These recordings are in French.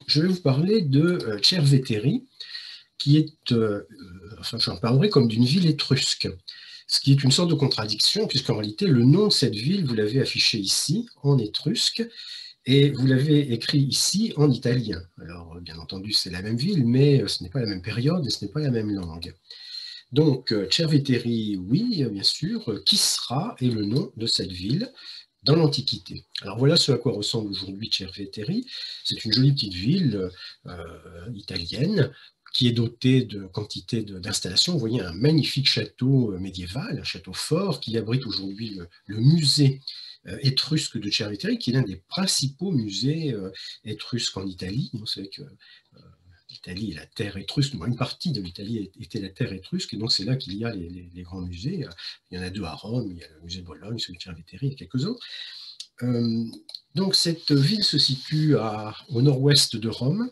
je vais vous parler de Cerveteri, qui est, enfin j'en parlerai comme d'une ville étrusque, ce qui est une sorte de contradiction, puisqu'en réalité, le nom de cette ville, vous l'avez affiché ici, en étrusque, et vous l'avez écrit ici en italien. Alors, bien entendu, c'est la même ville, mais ce n'est pas la même période et ce n'est pas la même langue. Donc, Cerveteri, oui, bien sûr. Kisra est le nom de cette ville dans l'Antiquité. Alors voilà ce à quoi ressemble aujourd'hui Cerveteri. C'est une jolie petite ville italienne qui est dotée de quantité d'installations. Vous voyez un magnifique château médiéval, un château fort qui abrite aujourd'hui le musée étrusque de Cerveteri, qui est l'un des principaux musées étrusques en Italie. Vous savez que l'Italie est la terre étrusque, une partie de l'Italie était la terre étrusque, et donc c'est là qu'il y a les grands musées. Il y en a deux à Rome, il y a le musée de Bologne, celui de Cerveteri et quelques autres. Donc cette ville se situe au nord-ouest de Rome,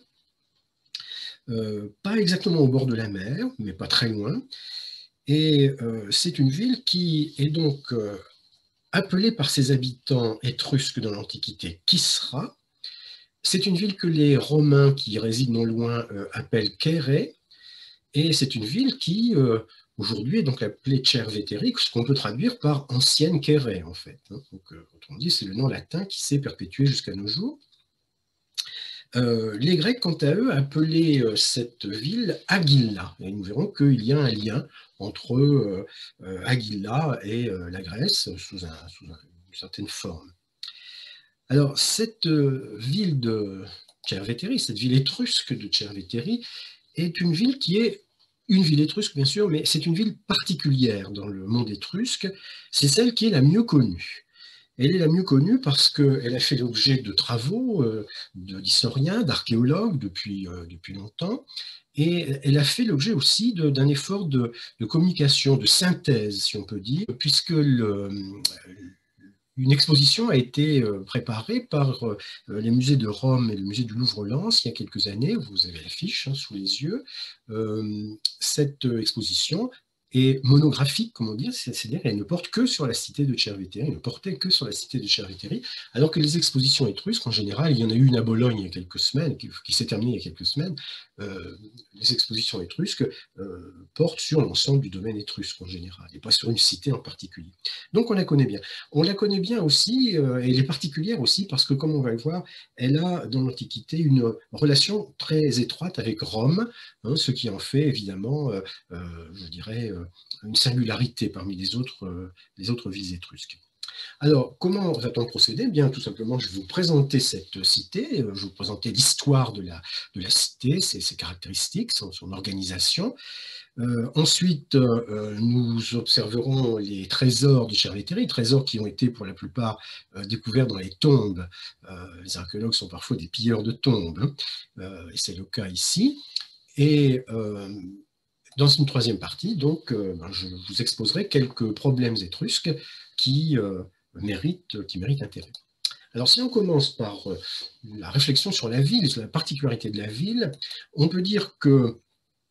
pas exactement au bord de la mer, mais pas très loin. Et c'est une ville qui est donc appelée par ses habitants étrusques dans l'Antiquité Kisra. C'est une ville que les Romains qui résident non loin appellent Caere, et c'est une ville qui aujourd'hui est donc appelée Cerveteri, ce qu'on peut traduire par ancienne Caere en fait. Donc, autrement dit, c'est le nom latin qui s'est perpétué jusqu'à nos jours. Les Grecs, quant à eux, appelaient cette ville Agilla. Et nous verrons qu'il y a un lien entre Agilla et la Grèce sous une certaine forme. Alors, cette ville de Cerveteri, cette ville étrusque de Cerveteri, est une ville qui est une ville étrusque, bien sûr, mais c'est une ville particulière dans le monde étrusque. C'est celle qui est la mieux connue. Elle est la mieux connue parce qu'elle a fait l'objet de travaux d'historiens, d'archéologues depuis longtemps, et elle a fait l'objet aussi d'un effort de communication, de synthèse, si on peut dire, puisque une exposition a été préparée par les musées de Rome et le musée du Louvre-Lens il y a quelques années. Vous avez l'affiche sous les yeux. Cette exposition est monographique, comment dire, c'est-à-dire qu'elle ne porte que sur la cité de Cerveteri, elle ne portait que sur la cité de Cerveteri, alors que les expositions étrusques, en général, il y en a eu une à Bologne il y a quelques semaines, qui s'est terminée il y a quelques semaines, les expositions étrusques portent sur l'ensemble du domaine étrusque en général, et pas sur une cité en particulier. Donc on la connaît bien. On la connaît bien aussi, et elle est particulière aussi, parce que, comme on va le voir, elle a, dans l'Antiquité, une relation très étroite avec Rome, ce qui en fait, évidemment, je dirais, une singularité parmi les autres villes étrusques. Alors, comment va-t-on procéder? Bien, tout simplement, je vais vous présenter cette cité, je vais vous présenter l'histoire de la cité, ses caractéristiques, son organisation. Ensuite, nous observerons les trésors de Cerveteri, trésors qui ont été pour la plupart découverts dans les tombes. Les archéologues sont parfois des pilleurs de tombes, et c'est le cas ici. Et dans une troisième partie, donc, je vous exposerai quelques problèmes étrusques qui méritent intérêt. Alors, si on commence par la réflexion sur la ville, sur la particularité de la ville, on peut dire que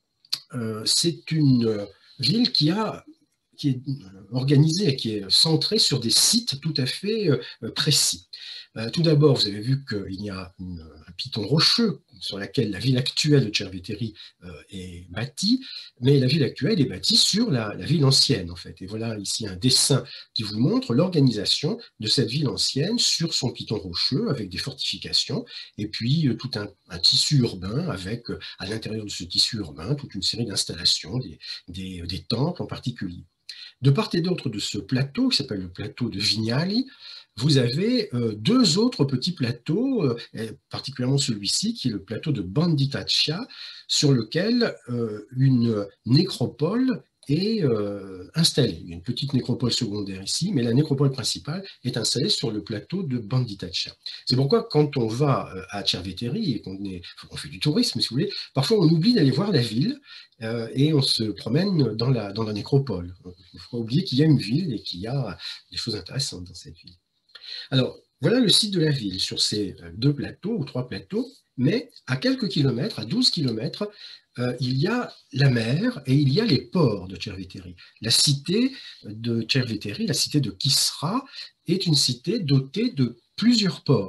c'est une ville qui est organisée, qui est centrée sur des sites tout à fait précis. Tout d'abord, vous avez vu qu'il y a un piton rocheux sur lequel la ville actuelle de Cerveteri est bâtie, mais la ville actuelle est bâtie sur la ville ancienne, en fait. Et voilà ici un dessin qui vous montre l'organisation de cette ville ancienne sur son piton rocheux, avec des fortifications, et puis tout un tissu urbain, avec à l'intérieur de ce tissu urbain toute une série d'installations, des temples en particulier. De part et d'autre de ce plateau, qui s'appelle le plateau de Vignali, vous avez deux autres petits plateaux, particulièrement celui-ci, qui est le plateau de Banditaccia, sur lequel une nécropole est installée. Il y a une petite nécropole secondaire ici, mais la nécropole principale est installée sur le plateau de Banditaccia. C'est pourquoi, quand on va à Cerveteri et on fait du tourisme, si vous voulez, parfois on oublie d'aller voir la ville et on se promène dans la nécropole. Il ne faut pas oublier qu'il y a une ville et qu'il y a des choses intéressantes dans cette ville. Alors, voilà le site de la ville sur ces deux plateaux ou trois plateaux, mais à quelques kilomètres, à 12 kilomètres, il y a la mer et il y a les ports de Cerveteri. La cité de Cerveteri, la cité de Kisra, est une cité dotée de plusieurs ports.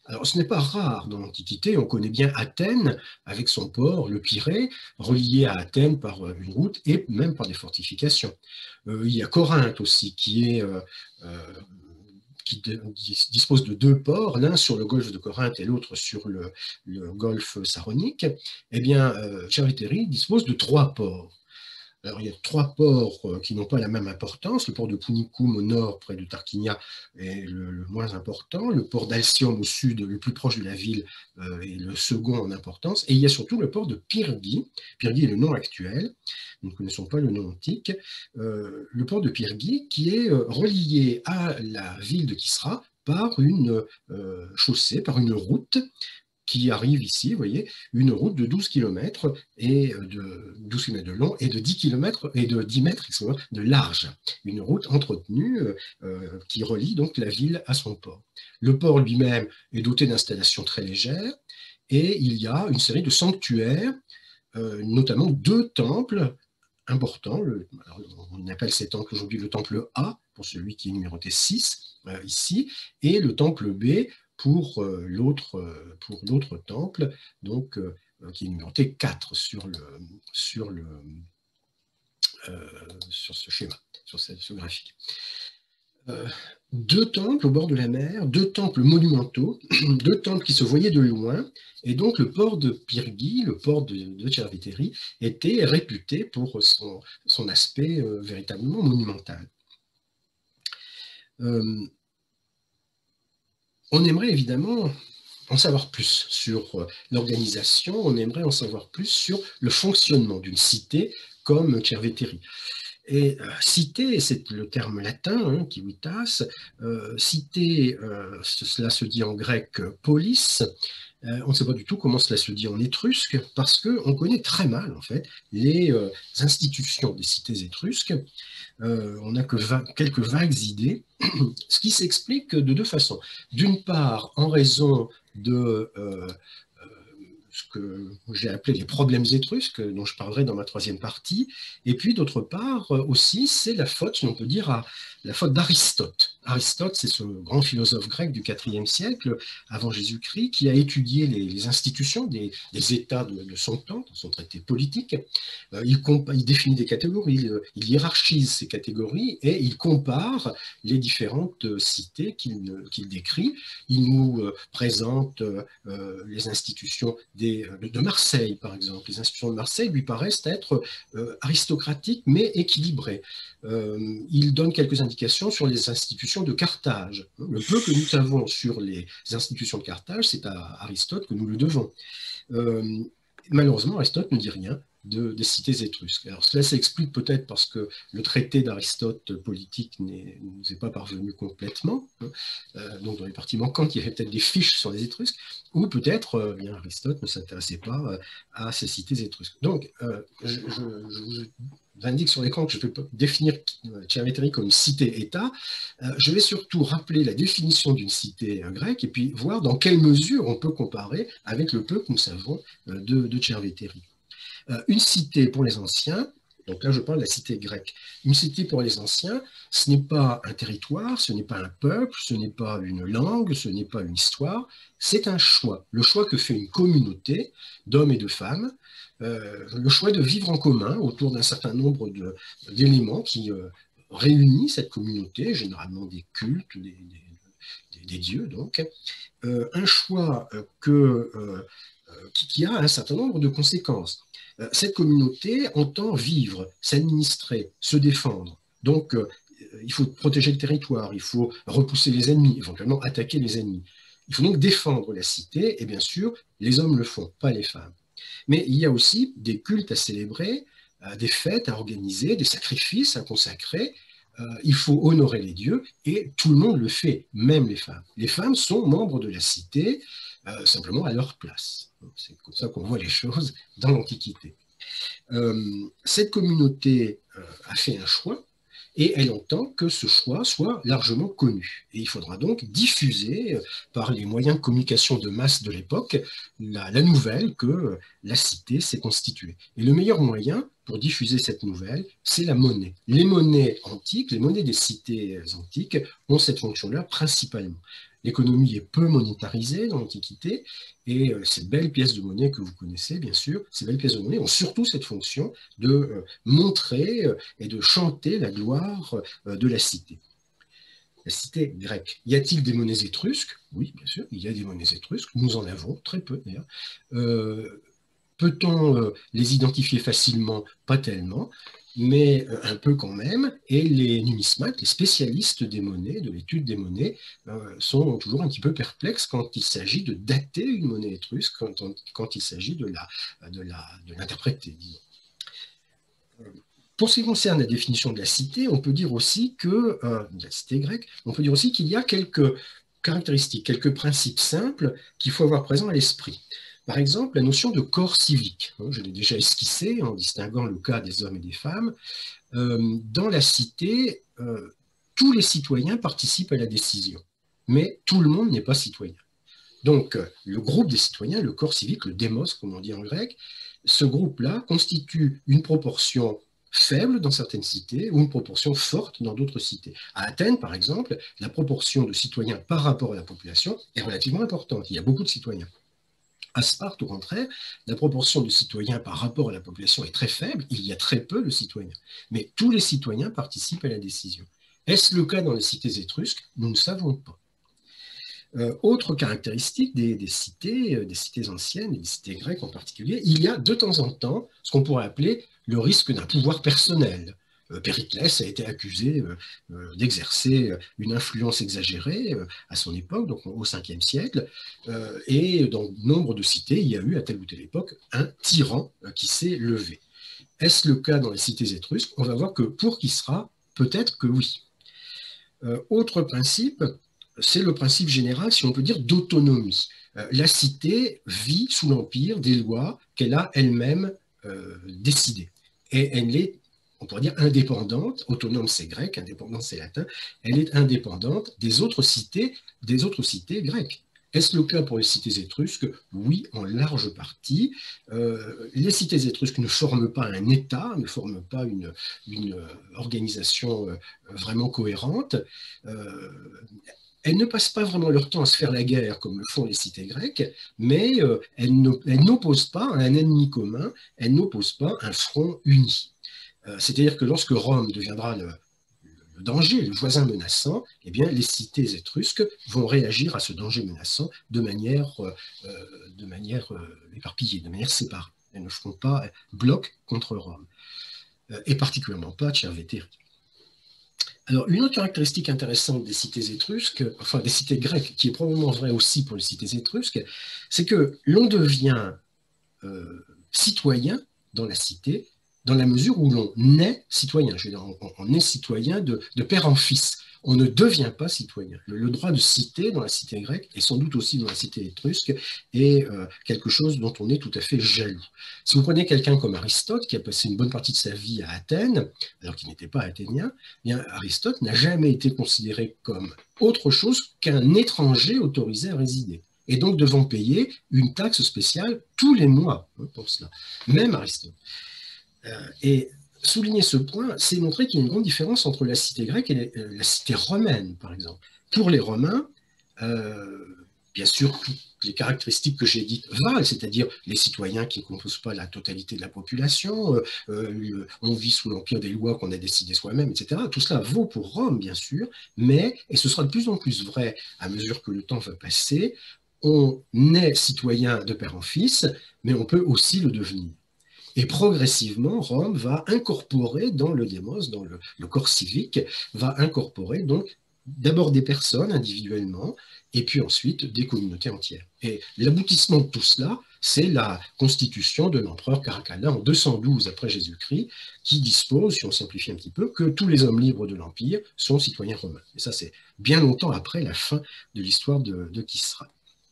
Alors, ce n'est pas rare dans l'Antiquité. On connaît bien Athènes avec son port, le Pirée, relié à Athènes par une route et même par des fortifications. Il y a Corinthe aussi, euh, qui dispose de deux ports, l'un sur le golfe de Corinthe et l'autre sur le golfe Saronique. Eh bien, Cerveteri dispose de trois ports. Alors, il y a trois ports qui n'ont pas la même importance. Le port de Punicum au nord, près de Tarquinia, est le moins important. Le port d'Alcyone au sud, le plus proche de la ville, est le second en importance. Et il y a surtout le port de Pyrgi. Pyrgi est le nom actuel. Nous ne connaissons pas le nom antique. Le port de Pyrgi qui est relié à la ville de Kisra par une chaussée, par une route qui arrive ici, vous voyez, une route de 12 km et de 12 km de long et de 10 km et de 10 mètres de large. Une route entretenue qui relie donc la ville à son port. Le port lui-même est doté d'installations très légères et il y a une série de sanctuaires, notamment deux temples importants. On appelle ces temples aujourd'hui le temple A, pour celui qui est numéroté 6 ici, et le temple B pour l'autre temple, donc, qui est numéroté 4 sur ce schéma, sur ce graphique. Deux temples au bord de la mer, deux temples monumentaux, deux temples qui se voyaient de loin, et donc le port de Pyrgi, le port de Cerveteri, était réputé pour son aspect véritablement monumental. On aimerait évidemment en savoir plus sur l'organisation, on aimerait en savoir plus sur le fonctionnement d'une cité comme Cerveteri. Et cité, c'est le terme latin, hein, civitas, cité, cela se dit en grec polis. On ne sait pas du tout comment cela se dit en étrusque, parce qu'on connaît très mal, en fait, les institutions des cités étrusques. On n'a que quelques vagues idées, ce qui s'explique de deux façons. D'une part, en raison de ce que j'ai appelé les problèmes étrusques, dont je parlerai dans ma troisième partie, et puis d'autre part aussi, c'est la faute, si on peut dire, la faute d'Aristote. Aristote, c'est ce grand philosophe grec du IVe siècle avant Jésus-Christ qui a étudié les institutions des États de son temps, dans son traité politique. Il définit des catégories, il hiérarchise ces catégories et il compare les différentes cités qu'il décrit. Il nous présente les institutions de Marseille, par exemple. Les institutions de Marseille lui paraissent être aristocratiques mais équilibrées. Il donne quelques indications sur les institutions de Carthage. Le peu que nous savons sur les institutions de Carthage, c'est à Aristote que nous le devons. Malheureusement, Aristote ne dit rien des cités étrusques. Alors cela s'explique peut-être parce que le traité d'Aristote politique ne nous est pas parvenu complètement, donc dans les parties manquantes, il y avait peut-être des fiches sur les Étrusques, ou peut-être bien Aristote ne s'intéressait pas à ces cités étrusques. Donc, je vous indique sur l'écran que je vais définir Cerveteri comme cité-État. Je vais surtout rappeler la définition d'une cité grecque et puis voir dans quelle mesure on peut comparer avec le peu que nous savons de Cerveteri. Une cité pour les anciens, donc là je parle de la cité grecque, une cité pour les anciens, ce n'est pas un territoire, ce n'est pas un peuple, ce n'est pas une langue, ce n'est pas une histoire, c'est un choix. Le choix que fait une communauté d'hommes et de femmes, le choix de vivre en commun autour d'un certain nombre d'éléments qui réunissent cette communauté, généralement des cultes, des dieux donc, un choix qui a un certain nombre de conséquences. Cette communauté entend vivre, s'administrer, se défendre. Donc, il faut protéger le territoire, il faut repousser les ennemis, éventuellement attaquer les ennemis. Il faut donc défendre la cité, et bien sûr, les hommes le font, pas les femmes. Mais il y a aussi des cultes à célébrer, des fêtes à organiser, des sacrifices à consacrer. Il faut honorer les dieux, et tout le monde le fait, même les femmes. Les femmes sont membres de la cité, simplement à leur place. C'est comme ça qu'on voit les choses dans l'Antiquité. Cette communauté a fait un choix et elle entend que ce choix soit largement connu. Et il faudra donc diffuser par les moyens de communication de masse de l'époque la nouvelle que la cité s'est constituée. Et le meilleur moyen pour diffuser cette nouvelle, c'est la monnaie. Les monnaies antiques, les monnaies des cités antiques ont cette fonction-là principalement. l'économie est peu monétarisée dans l'Antiquité, et ces belles pièces de monnaie que vous connaissez, bien sûr, ces belles pièces de monnaie ont surtout cette fonction de montrer et de chanter la gloire de la cité. La cité grecque. Y a-t-il des monnaies étrusques? Oui, bien sûr, il y a des monnaies étrusques. Nous en avons, très peu d'ailleurs. Peut-on les identifier facilement? Pas tellement, mais un peu quand même. Et les numismates, les spécialistes des monnaies, de l'étude des monnaies, sont toujours un petit peu perplexes quand il s'agit de dater une monnaie étrusque, quand il s'agit de l'interpréter, disons. Pour ce qui concerne la définition de la cité, on peut dire aussi que, de la cité grecque, on peut dire aussi qu'il y a quelques caractéristiques, quelques principes simples qu'il faut avoir présents à l'esprit. Par exemple, la notion de corps civique. Je l'ai déjà esquissé en distinguant le cas des hommes et des femmes. Dans la cité, tous les citoyens participent à la décision, mais tout le monde n'est pas citoyen. Donc, le groupe des citoyens, le corps civique, le démos, comme on dit en grec, ce groupe-là constitue une proportion faible dans certaines cités ou une proportion forte dans d'autres cités. À Athènes, par exemple, la proportion de citoyens par rapport à la population est relativement importante. Il y a beaucoup de citoyens. À Sparte, au contraire, la proportion de citoyens par rapport à la population est très faible. Il y a très peu de citoyens. Mais tous les citoyens participent à la décision. Est-ce le cas dans les cités étrusques? Nous ne savons pas. Autre caractéristique des cités anciennes, et des cités grecques en particulier, il y a de temps en temps ce qu'on pourrait appeler le risque d'un pouvoir personnel. Périclès a été accusé d'exercer une influence exagérée à son époque, donc au 5e siècle, et dans nombre de cités, il y a eu à telle ou telle époque un tyran qui s'est levé. Est-ce le cas dans les cités étrusques? On va voir que pour qui sera, peut-être que oui. Autre principe, c'est le principe général, si on peut dire, d'autonomie. La cité vit sous l'empire des lois qu'elle a elle-même décidées. Et elle est, on pourrait dire, indépendante. Autonome, c'est grec, indépendante, c'est latin. Elle est indépendante des autres cités grecques. Est-ce le cas pour les cités étrusques? Oui, en large partie. Les cités étrusques ne forment pas un État, ne forment pas une organisation vraiment cohérente. Elles ne passent pas vraiment leur temps à se faire la guerre comme le font les cités grecques, mais elles n'opposent pas un ennemi commun, elles n'opposent pas un front uni. C'est-à-dire que lorsque Rome deviendra le danger, le voisin menaçant, eh bien, les cités étrusques vont réagir à ce danger menaçant de manière éparpillée, de manière séparée. Elles ne feront pas bloc contre Rome, et particulièrement pas Tchervétéry. Alors, une autre caractéristique intéressante des cités étrusques, enfin des cités grecques, qui est probablement vraie aussi pour les cités étrusques, c'est que l'on devient citoyen dans la cité dans la mesure où l'on naît citoyen. Je veux dire, on est citoyen de père en fils. On ne devient pas citoyen. Le droit de cité dans la cité grecque, et sans doute aussi dans la cité étrusque, est quelque chose dont on est tout à fait jaloux. Si vous prenez quelqu'un comme Aristote, qui a passé une bonne partie de sa vie à Athènes, alors qu'il n'était pas athénien, eh bien Aristote n'a jamais été considéré comme autre chose qu'un étranger autorisé à résider, et donc devant payer une taxe spéciale tous les mois pour cela, même Aristote. Et souligner ce point, c'est montrer qu'il y a une grande différence entre la cité grecque et la cité romaine, par exemple. Pour les Romains, bien sûr, toutes les caractéristiques que j'ai dites valent, c'est-à-dire les citoyens qui ne composent pas la totalité de la population, on vit sous l'empire des lois qu'on a décidées soi-même, etc. Tout cela vaut pour Rome, bien sûr, mais, et ce sera de plus en plus vrai à mesure que le temps va passer, on est citoyen de père en fils, mais on peut aussi le devenir. Et progressivement, Rome va incorporer dans le démos, dans le corps civique, va incorporer donc d'abord des personnes individuellement, et puis ensuite des communautés entières. Et l'aboutissement de tout cela, c'est la constitution de l'empereur Caracalla en 212 après Jésus-Christ, qui dispose, si on simplifie un petit peu, que tous les hommes libres de l'Empire sont citoyens romains. Et ça, c'est bien longtemps après la fin de l'histoire de Kisra.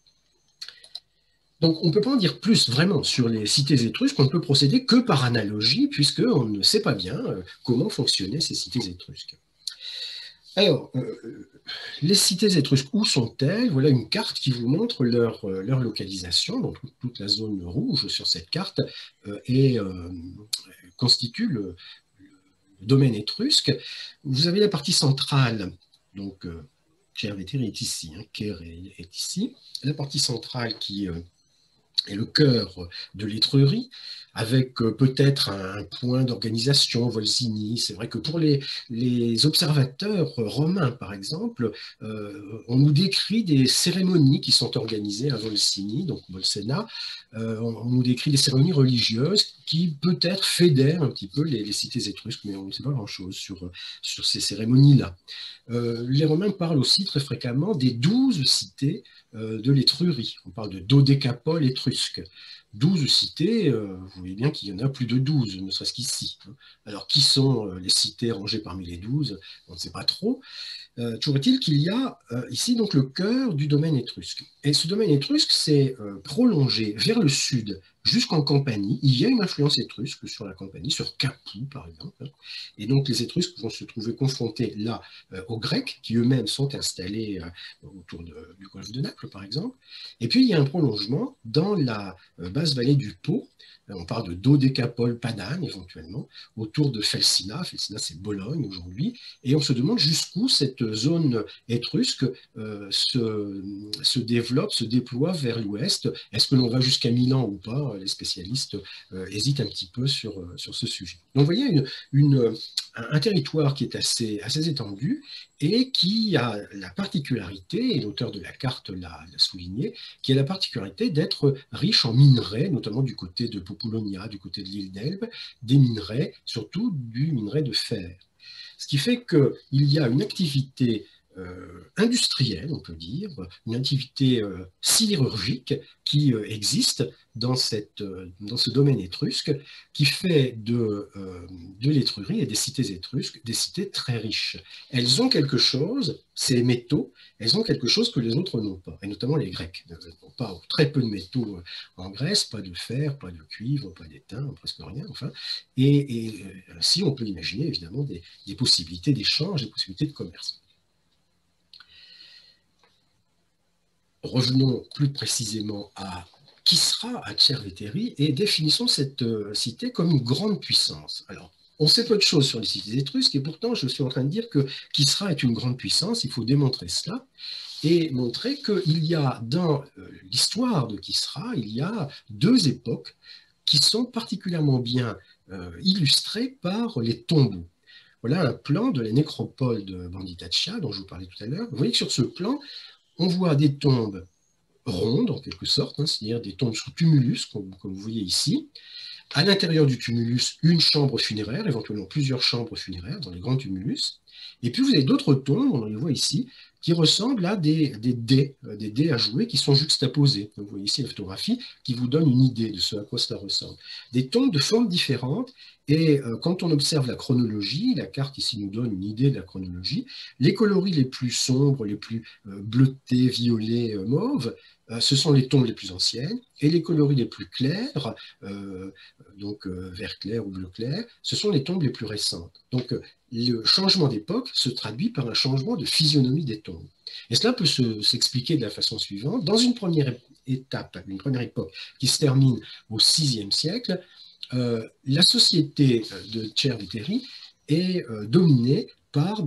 Donc, on ne peut pas en dire plus vraiment sur les cités étrusques, on ne peut procéder que par analogie, puisqu'on ne sait pas bien comment fonctionnaient ces cités étrusques. Alors, les cités étrusques, où sont-elles? Voilà une carte qui vous montre leur localisation. Donc, toute la zone rouge sur cette carte constitue le domaine étrusque. Vous avez la partie centrale, donc Cerveteri est ici, hein, Caire est ici. La partie centrale qui est le cœur de l'Étrurie, avec peut-être un point d'organisation, Volsini. C'est vrai que pour les observateurs romains, par exemple, on nous décrit des cérémonies qui sont organisées à Volsini, donc Bolsena. On nous décrit des cérémonies religieuses qui peut-être fédèrent un petit peu les cités étrusques, mais on ne sait pas grand-chose sur ces cérémonies-là. Les Romains parlent aussi très fréquemment des 12 cités de l'Étrurie. On parle de dodécapole étrusque. 12 cités, vous voyez bien qu'il y en a plus de 12, ne serait-ce qu'ici. Alors, qui sont les cités rangées parmi les 12? On ne sait pas trop. Toujours est-il qu'il y a ici donc le cœur du domaine étrusque. Et ce domaine étrusque s'est prolongé vers le sud jusqu'en Campanie. Il y a une influence étrusque sur la Campanie, sur Capoue par exemple. Et donc les Étrusques vont se trouver confrontés là aux Grecs, qui eux-mêmes sont installés autour du golfe de Naples par exemple. Et puis il y a un prolongement dans la basse vallée du Pô. On parle de dodécapole padane éventuellement, autour de Felsina. Felsina, c'est Bologne aujourd'hui. Et on se demande jusqu'où cette zone étrusque se développe, se déploie vers l'ouest. Est-ce que l'on va jusqu'à Milan ou pas? Les spécialistes hésitent un petit peu sur ce sujet. Donc vous voyez un territoire qui est assez étendu et qui a la particularité, et l'auteur de la carte l'a souligné, qui a la particularité d'être riche en minerais, notamment du côté de Populonia, du côté de l'île d'Elbe, des minerais, surtout du minerai de fer. Ce qui fait qu'il y a une activité industrielle, on peut dire, une activité sidérurgique qui existe dans ce domaine étrusque, qui fait de l'Étrurie et des cités étrusques des cités très riches. Elles ont quelque chose, ces métaux, elles ont quelque chose que les autres n'ont pas, et notamment les Grecs n'ont pas très peu de métaux en Grèce, pas de fer, pas de cuivre, pas d'étain, presque rien, enfin, et ainsi on peut imaginer évidemment des possibilités d'échange, des possibilités de commerce. Revenons plus précisément à Kisra, à Cerveteri, et définissons cette cité comme une grande puissance. Alors, on sait peu de choses sur les cités étrusques, et pourtant je suis en train de dire que Kisra est une grande puissance, il faut démontrer cela, et montrer qu'il y a dans l'histoire de Kisra, il y a deux époques qui sont particulièrement bien illustrées par les tombeaux. Voilà un plan de la nécropole de Banditacha, dont je vous parlais tout à l'heure. Vous voyez que sur ce plan, on voit des tombes rondes, en quelque sorte, hein, c'est-à-dire des tombes sous tumulus, comme vous voyez ici. À l'intérieur du tumulus, une chambre funéraire, éventuellement plusieurs chambres funéraires dans les grands tumulus. Et puis vous avez d'autres tombes, on les voit ici, qui ressemblent à des dés à jouer qui sont juxtaposés. Donc vous voyez ici la photographie qui vous donne une idée de ce à quoi cela ressemble. Des tombes de formes différentes, et quand on observe la chronologie, la carte ici nous donne une idée de la chronologie, les coloris les plus sombres, les plus bleutés, violets, mauves, ce sont les tombes les plus anciennes, et les coloris les plus clairs, donc vert clair ou bleu clair, ce sont les tombes les plus récentes. Donc le changement d'époque se traduit par un changement de physionomie des tombes. Et cela peut s'expliquer de la façon suivante. Dans une première étape, une première époque qui se termine au VIe siècle, la société de Cerveteri est dominée par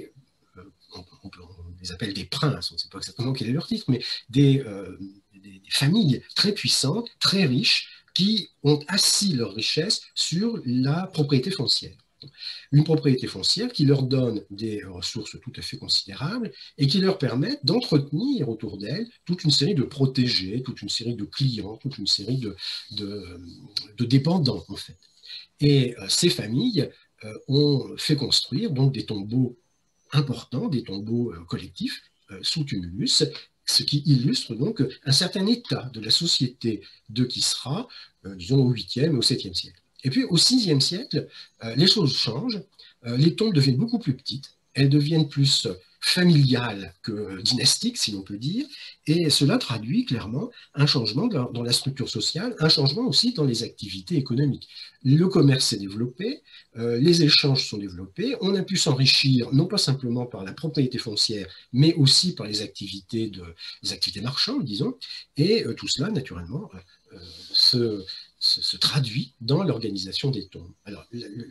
on les appelle des princes, on ne sait pas exactement quel est leur titre, mais des familles très puissantes, très riches, qui ont assis leur richesse sur la propriété foncière. Une propriété foncière qui leur donne des ressources tout à fait considérables et qui leur permettent d'entretenir autour d'elles toute une série de protégés, toute une série de clients, toute une série de dépendants, en fait. Et ces familles ont fait construire donc des tombeaux importants, des tombeaux collectifs sous tumulus, ce qui illustre donc un certain état de la société de Kisra, disons au 8e et au 7e siècle. Et puis au 6e siècle, les choses changent, les tombes deviennent beaucoup plus petites, elles deviennent plus familiales que dynastiques, si l'on peut dire, et cela traduit clairement un changement dans la structure sociale, un changement aussi dans les activités économiques. Le commerce s'est développé, les échanges sont développés, on a pu s'enrichir non pas simplement par la propriété foncière, mais aussi par les activités marchandes, disons, et tout cela, naturellement, se traduit dans l'organisation des tombes. Alors,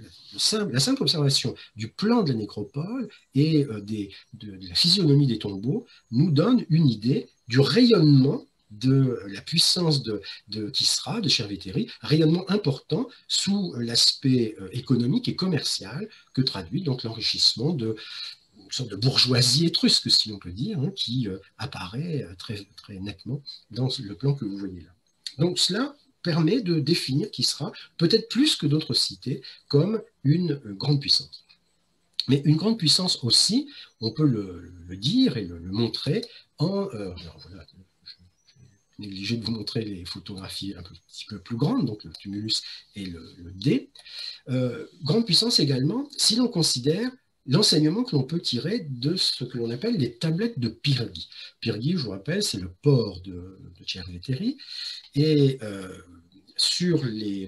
la simple observation du plan de la nécropole et de la physionomie des tombeaux nous donne une idée du rayonnement de la puissance de Kisra, de Shervéteri, rayonnement important sous l'aspect économique et commercial que traduit donc l'enrichissement de une sorte de bourgeoisie étrusque, si l'on peut dire, hein, qui apparaît très, très nettement dans le plan que vous voyez là. Donc cela permet de définir Kisra, peut-être plus que d'autres cités, comme une grande puissance. Mais une grande puissance aussi, on peut le dire et le montrer en... alors voilà, je vais négliger de vous montrer les photographies un petit peu plus grandes, donc le tumulus et le dé. Grande puissance également, si l'on considère l'enseignement que l'on peut tirer de ce que l'on appelle les tablettes de Pyrgi. Pyrgi, je vous rappelle, c'est le port de Shervéteri, et sur les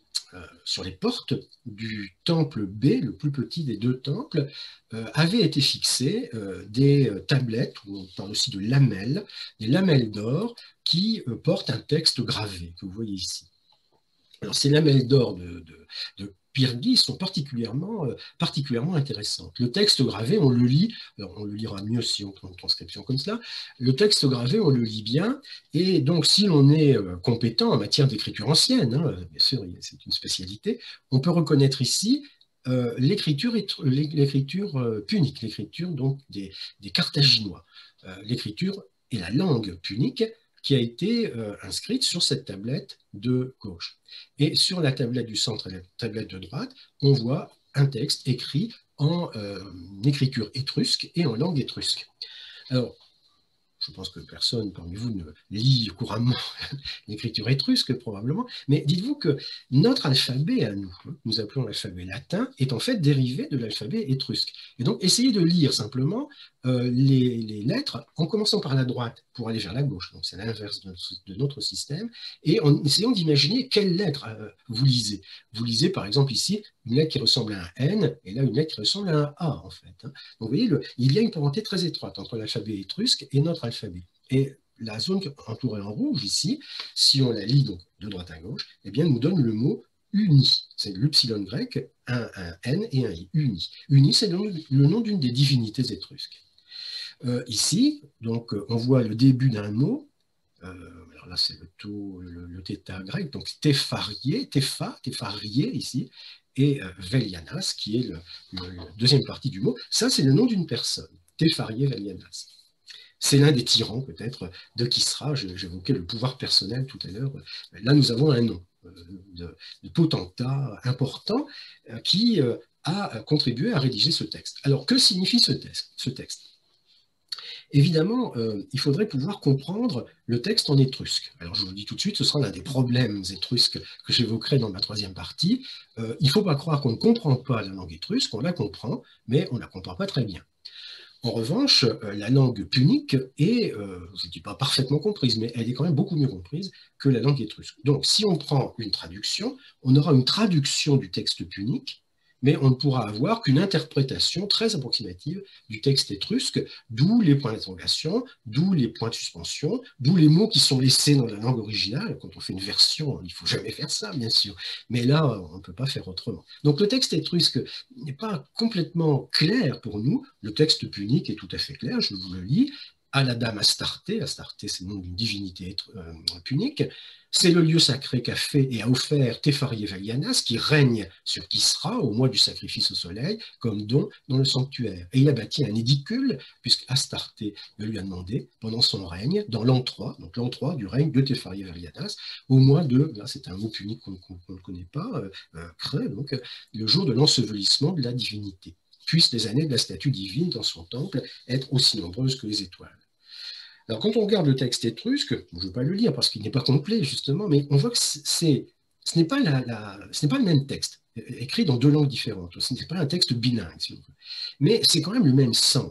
portes du temple B, le plus petit des deux temples, avaient été fixées des tablettes, où on parle aussi de lamelles, des lamelles d'or qui portent un texte gravé, que vous voyez ici. Alors, ces lamelles d'or de Pyrgi sont particulièrement intéressantes. Le texte gravé, on le lit, alors on le lira mieux si on prend une transcription comme cela, le texte gravé, on le lit bien, et donc si l'on est compétent en matière d'écriture ancienne, hein, bien sûr, c'est une spécialité, on peut reconnaître ici l'écriture punique, l'écriture donc des Carthaginois, l'écriture et la langue punique qui a été inscrite sur cette tablette de gauche. Et sur la tablette du centre et la tablette de droite, on voit un texte écrit en écriture étrusque et en langue étrusque. Alors, je pense que personne parmi vous ne lit couramment l'écriture étrusque, probablement, mais dites-vous que notre alphabet à nous, nous appelons l'alphabet latin, est en fait dérivé de l'alphabet étrusque. Et donc, essayez de lire simplement les lettres en commençant par la droite pour aller vers la gauche. Donc, c'est l'inverse de notre système. Et en essayant d'imaginer quelle lettre vous lisez. Vous lisez, par exemple, ici, une lettre qui ressemble à un N, et là, une lettre qui ressemble à un A, en fait. Donc, vous voyez, il y a une parenté très étroite entre l'alphabet étrusque et notre alphabet. Et la zone entourée en rouge ici, si on la lit donc de droite à gauche, eh bien, nous donne le mot uni. C'est l'upsilon grec, un N et un I, uni. Uni, c'est le nom d'une des divinités étrusques. Ici, donc, on voit le début d'un mot. Alors là, c'est le θ grec, donc tépharié, tépharié ici, et Velianas, qui est la deuxième partie du mot. Ça, c'est le nom d'une personne, tépharié Velianas. C'est l'un des tyrans, peut-être, de Kisra. J'évoquais le pouvoir personnel tout à l'heure. Là, nous avons un nom de potentat important qui a contribué à rédiger ce texte. Alors, que signifie ce texte? Évidemment, il faudrait pouvoir comprendre le texte en étrusque. Alors, je vous le dis tout de suite, ce sera l'un des problèmes étrusques que j'évoquerai dans ma troisième partie. Il ne faut pas croire qu'on ne comprend pas la langue étrusque, on la comprend, mais on ne la comprend pas très bien. En revanche, la langue punique est, je ne dis pas parfaitement comprise, mais elle est quand même beaucoup mieux comprise que la langue étrusque. Donc, si on prend une traduction, on aura une traduction du texte punique, mais on ne pourra avoir qu'une interprétation très approximative du texte étrusque, d'où les points d'interrogation, d'où les points de suspension, d'où les mots qui sont laissés dans la langue originale. Quand on fait une version, il ne faut jamais faire ça, bien sûr, mais là, on ne peut pas faire autrement. Donc le texte étrusque n'est pas complètement clair pour nous, le texte punique est tout à fait clair, je vous le lis. À la dame Astarté, Astarté c'est le nom d'une divinité punique, c'est le lieu sacré qu'a fait et a offert Tépharié Velianas, qui règne sur Kisra au mois du sacrifice au soleil, comme don dans le sanctuaire. Et il a bâti un édicule, puisque Astarté le lui a demandé, pendant son règne, dans l'an 3, donc l'an 3 du règne de Tépharié Velianas, au mois de, là c'est un mot punique qu'on ne connaît pas, donc le jour de l'ensevelissement de la divinité. Puissent les années de la statue divine dans son temple être aussi nombreuses que les étoiles. Alors, quand on regarde le texte étrusque, je ne veux pas le lire parce qu'il n'est pas complet, justement, mais on voit que ce n'est pas le même texte, écrit dans deux langues différentes. Ce n'est pas un texte bilingue, si on veut. Mais c'est quand même le même sens.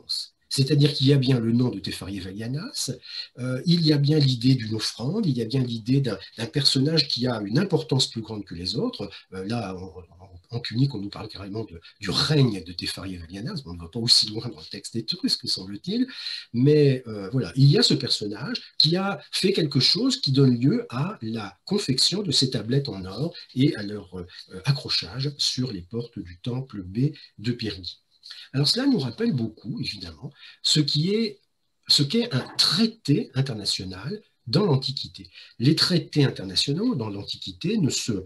C'est-à-dire qu'il y a bien le nom de Tefari-Valianas, il y a bien l'idée d'une offrande, il y a bien l'idée d'un personnage qui a une importance plus grande que les autres. Là, en punique, on nous parle carrément du règne de Tefari-Valianas. On ne va pas aussi loin dans le texte étrusque, semble-t-il. Mais voilà, il y a ce personnage qui a fait quelque chose qui donne lieu à la confection de ces tablettes en or et à leur accrochage sur les portes du temple B de Pyrgi. Alors cela nous rappelle beaucoup, évidemment, ce qu'est un traité international dans l'Antiquité. Les traités internationaux dans l'Antiquité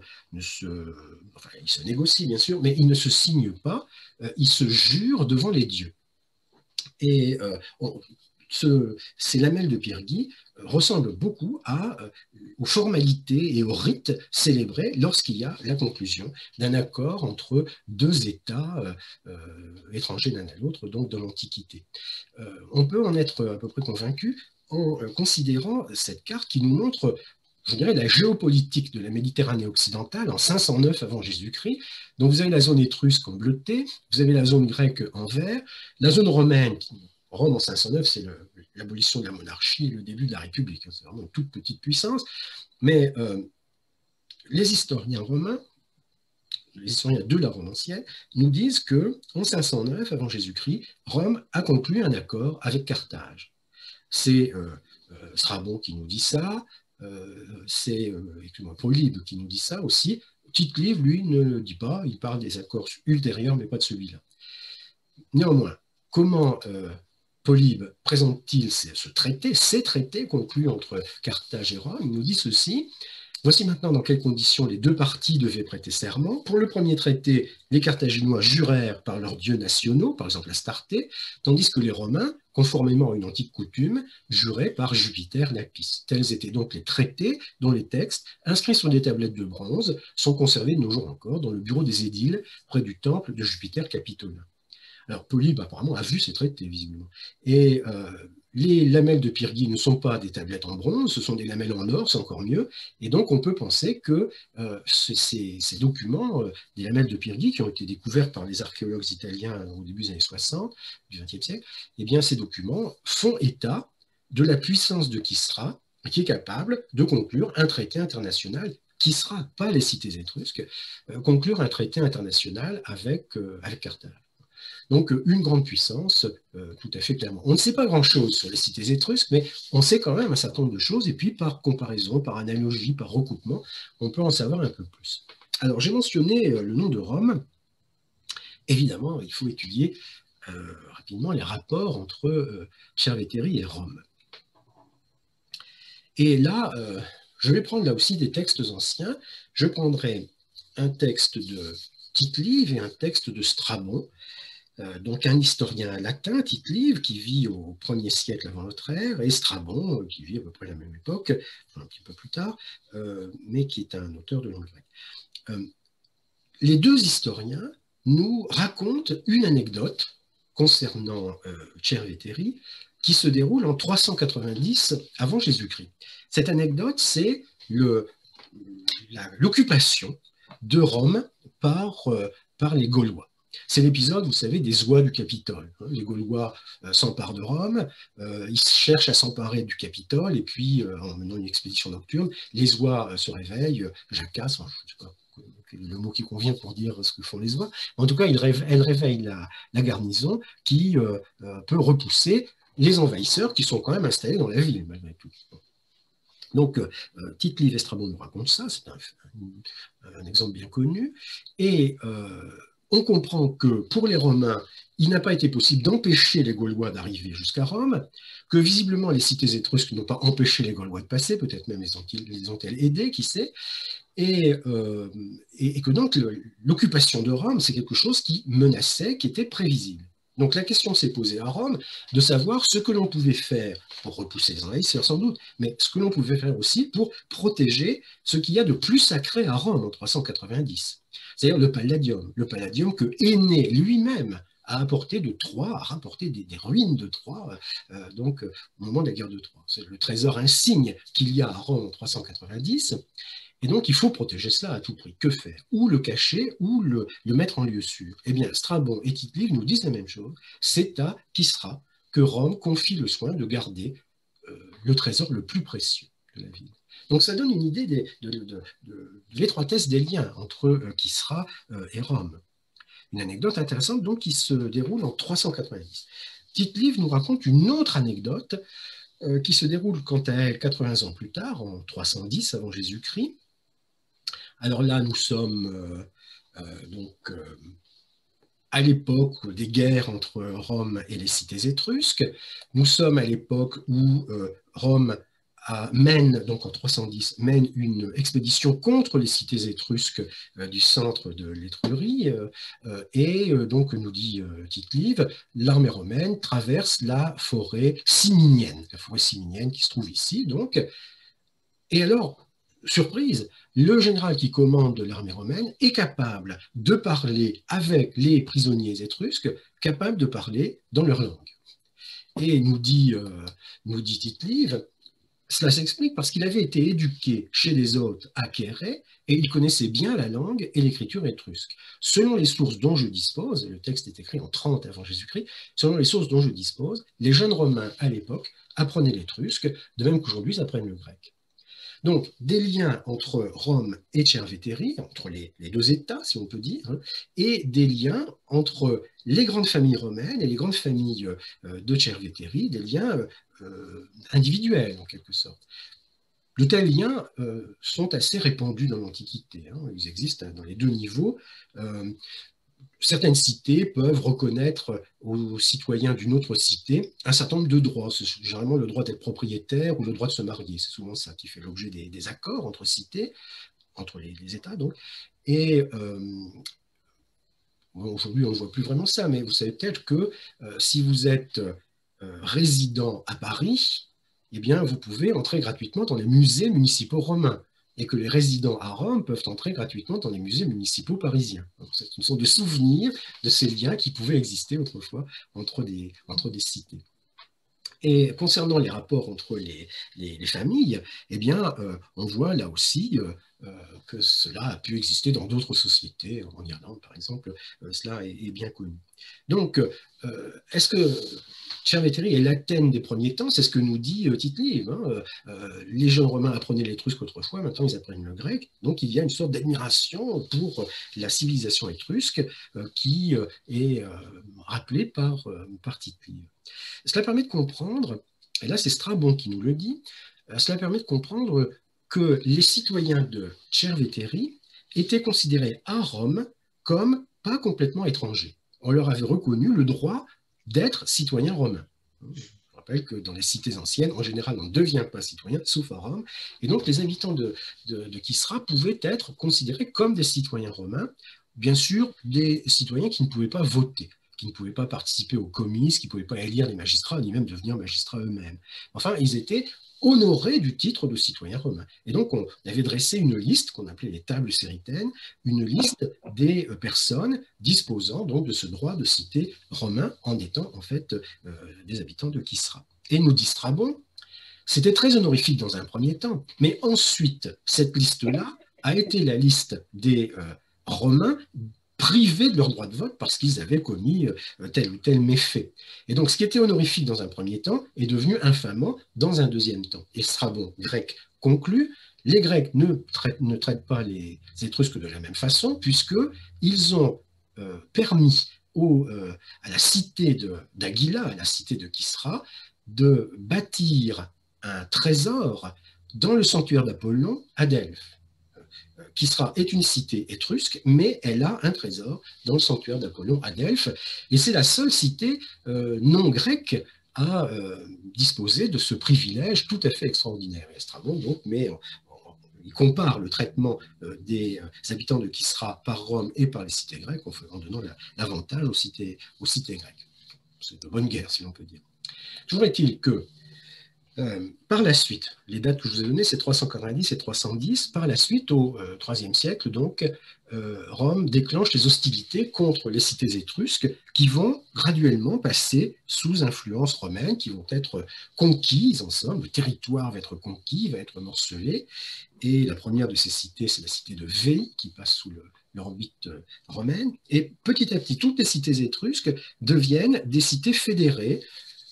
enfin, ils se négocient bien sûr, mais ils ne se signent pas, ils se jurent devant les dieux. Et ces lamelles de Pyrgi ressemblent beaucoup aux formalités et aux rites célébrés lorsqu'il y a la conclusion d'un accord entre deux États étrangers l'un à l'autre, donc de l'Antiquité. On peut en être à peu près convaincu en considérant cette carte qui nous montre, je dirais, la géopolitique de la Méditerranée occidentale en 509 avant Jésus-Christ. Donc vous avez la zone étrusque en bleuté, vous avez la zone grecque en vert, la zone romaine, Rome en 509, c'est l'abolition de la monarchie et le début de la République. C'est vraiment une toute petite puissance. Mais les historiens romains, les historiens de la Rome ancienne, nous disent qu'en 509 avant Jésus-Christ, Rome a conclu un accord avec Carthage. C'est Strabon qui nous dit ça, c'est Polybe qui nous dit ça aussi. Tite-Live, lui, ne le dit pas, il parle des accords ultérieurs, mais pas de celui-là. Néanmoins, comment Polybe présente-t-il ces traités conclus entre Carthage et Rome? Il nous dit ceci. Voici maintenant dans quelles conditions les deux parties devaient prêter serment. Pour le premier traité, les Carthaginois jurèrent par leurs dieux nationaux, par exemple Astarté, tandis que les Romains, conformément à une antique coutume, juraient par Jupiter Lapis. Tels étaient donc les traités dont les textes, inscrits sur des tablettes de bronze, sont conservés de nos jours encore dans le bureau des édiles, près du temple de Jupiter Capitolin. Alors Polybe apparemment a vu ces traités visiblement. Et les lamelles de Pyrgi ne sont pas des tablettes en bronze, ce sont des lamelles en or, c'est encore mieux. Et donc on peut penser que ces documents, des lamelles de Pyrgi qui ont été découvertes par les archéologues italiens au début des années 60 du XXe siècle, eh bien ces documents font état de la puissance de Kisra, qui est capable de conclure un traité international. Kisra, pas les cités étrusques, conclure un traité international avec Carthage. Donc une grande puissance, tout à fait clairement. On ne sait pas grand-chose sur les cités étrusques, mais on sait quand même un certain nombre de choses, et puis par comparaison, par analogie, par recoupement, on peut en savoir un peu plus. Alors j'ai mentionné le nom de Rome. Évidemment, il faut étudier rapidement les rapports entre Cerveteri et Rome. Et là, je vais prendre là aussi des textes anciens. Je prendrai un texte de Tite-Live et un texte de Strabon. Donc un historien latin, Tite-Live, qui vit au 1er siècle avant notre ère, et Strabon, qui vit à peu près à la même époque, un petit peu plus tard, mais qui est un auteur de langue grecque. Les deux historiens nous racontent une anecdote concernant Cerveteri qui se déroule en 390 avant Jésus-Christ. Cette anecdote, c'est l'occupation de Rome par les Gaulois. C'est l'épisode, vous savez, des oies du Capitole. Les Gaulois s'emparent de Rome, ils cherchent à s'emparer du Capitole, et puis, en menant une expédition nocturne, les oies se réveillent, jacassent, je ne sais pas le mot qui convient pour dire ce que font les oies. En tout cas, elles réveillent la garnison qui peut repousser les envahisseurs qui sont quand même installés dans la ville, malgré tout. Donc, Tite-Live et Strabon nous racontent ça, c'est un exemple bien connu, et on comprend que pour les Romains, il n'a pas été possible d'empêcher les Gaulois d'arriver jusqu'à Rome, que visiblement les cités étrusques n'ont pas empêché les Gaulois de passer, peut-être même les ont-elles aidés, qui sait, et que donc l'occupation de Rome, c'est quelque chose qui menaçait, qui était prévisible. Donc la question s'est posée à Rome de savoir ce que l'on pouvait faire pour repousser les envahisseurs sans doute, mais ce que l'on pouvait faire aussi pour protéger ce qu'il y a de plus sacré à Rome en 390, c'est-à-dire le Palladium que Énée lui-même a apporté de Troie, a rapporté des ruines de Troie, donc au moment de la guerre de Troie. C'est le trésor insigne qu'il y a à Rome en 390. Et donc, il faut protéger cela à tout prix. Que faire? Ou le cacher, ou le mettre en lieu sûr. Eh bien, Strabon et Tite-Live nous disent la même chose. C'est à Kisra que Rome confie le soin de garder le trésor le plus précieux de la ville. Donc ça donne une idée de l'étroitesse des liens entre Kisra et Rome. Une anecdote intéressante donc qui se déroule en 390. Tite-Live nous raconte une autre anecdote qui se déroule quant à elle 80 ans plus tard, en 310 avant Jésus-Christ. Alors là, nous sommes donc à l'époque des guerres entre Rome et les cités étrusques. Nous sommes à l'époque où Rome mène, donc en 310, mène une expédition contre les cités étrusques du centre de l'Étrurie. Donc, nous dit Tite-Live, l'armée romaine traverse la forêt ciminienne qui se trouve ici. Donc. Et alors, surprise, le général qui commande l'armée romaine est capable de parler avec les prisonniers étrusques, capable de parler dans leur langue. Et nous dit Tite-Live, cela s'explique parce qu'il avait été éduqué chez des hôtes à Kéré et il connaissait bien la langue et l'écriture étrusque. Selon les sources dont je dispose, le texte est écrit en 30 avant Jésus-Christ, selon les sources dont je dispose, les jeunes Romains à l'époque apprenaient l'étrusque, de même qu'aujourd'hui ils apprennent le grec. Donc, des liens entre Rome et Cerveteri, entre les deux États, si on peut dire, hein, et des liens entre les grandes familles romaines et les grandes familles de Cerveteri, des liens individuels, en quelque sorte. De tels liens sont assez répandus dans l'Antiquité. Hein, ils existent dans les deux niveaux. Certaines cités peuvent reconnaître aux citoyens d'une autre cité un certain nombre de droits. C'est généralement le droit d'être propriétaire ou le droit de se marier. C'est souvent ça qui fait l'objet des accords entre cités, entre les États donc. Et aujourd'hui, on ne voit plus vraiment ça, mais vous savez peut-être que si vous êtes résident à Paris, eh bien, vous pouvez entrer gratuitement dans les musées municipaux romains. Et que les résidents à Rome peuvent entrer gratuitement dans les musées municipaux parisiens. C'est une sorte de souvenir de ces liens qui pouvaient exister autrefois entre des cités. Et concernant les rapports entre les familles, eh bien, on voit là aussi que cela a pu exister dans d'autres sociétés. En Irlande, par exemple, cela est bien connu. Donc, est-ce que Cerveteri est l'Athènes des premiers temps? C'est ce que nous dit Tite-Live. Hein. Les jeunes Romains apprenaient l'étrusque autrefois, maintenant ils apprennent le grec. Donc, il y a une sorte d'admiration pour la civilisation étrusque qui est rappelée par Tite-Live. Cela permet de comprendre, et là c'est Strabon qui nous le dit, cela permet de comprendre que les citoyens de Cerveteri étaient considérés à Rome comme pas complètement étrangers. On leur avait reconnu le droit d'être citoyens romains. Je rappelle que dans les cités anciennes, en général, on ne devient pas citoyen, sauf à Rome, et donc les habitants de Kisra pouvaient être considérés comme des citoyens romains, bien sûr des citoyens qui ne pouvaient pas voter, qui ne pouvaient pas participer aux comices, qui ne pouvaient pas élire les magistrats, ni même devenir magistrats eux-mêmes. Enfin, ils étaient honorés du titre de citoyen romain. Et donc, on avait dressé une liste qu'on appelait les tables séritaines, une liste des personnes disposant donc de ce droit de cité romain en étant en fait des habitants de Kisra. Et nous dit Strabon, c'était très honorifique dans un premier temps, mais ensuite, cette liste-là a été la liste des Romains privés de leur droit de vote parce qu'ils avaient commis tel ou tel méfait. Et donc, ce qui était honorifique dans un premier temps est devenu infamant dans un deuxième temps. Et Strabon, grec, conclut, les Grecs ne traitent pas les Étrusques de la même façon, puisqu'ils ont permis à la cité d'Aguila, à la cité de Kisra, de bâtir un trésor dans le sanctuaire d'Apollon à Delphes. Kisra est une cité étrusque, mais elle a un trésor dans le sanctuaire d'Apollon à Delphes, et c'est la seule cité non grecque à disposer de ce privilège tout à fait extraordinaire. Et Strabon, donc, il compare le traitement des habitants de Kisra par Rome et par les cités grecques en donnant l'avantage aux cités grecques. C'est de bonne guerre, si l'on peut dire. Toujours est-il que par la suite, les dates que je vous ai données, c'est 390 et 310. Par la suite, au IIIe siècle, donc, Rome déclenche les hostilités contre les cités étrusques qui vont graduellement passer sous influence romaine, qui vont être conquises, en somme. Le territoire va être conquis, va être morcelé. Et la première de ces cités, c'est la cité de Veii, qui passe sous l'orbite romaine. Et petit à petit, toutes les cités étrusques deviennent des cités fédérées,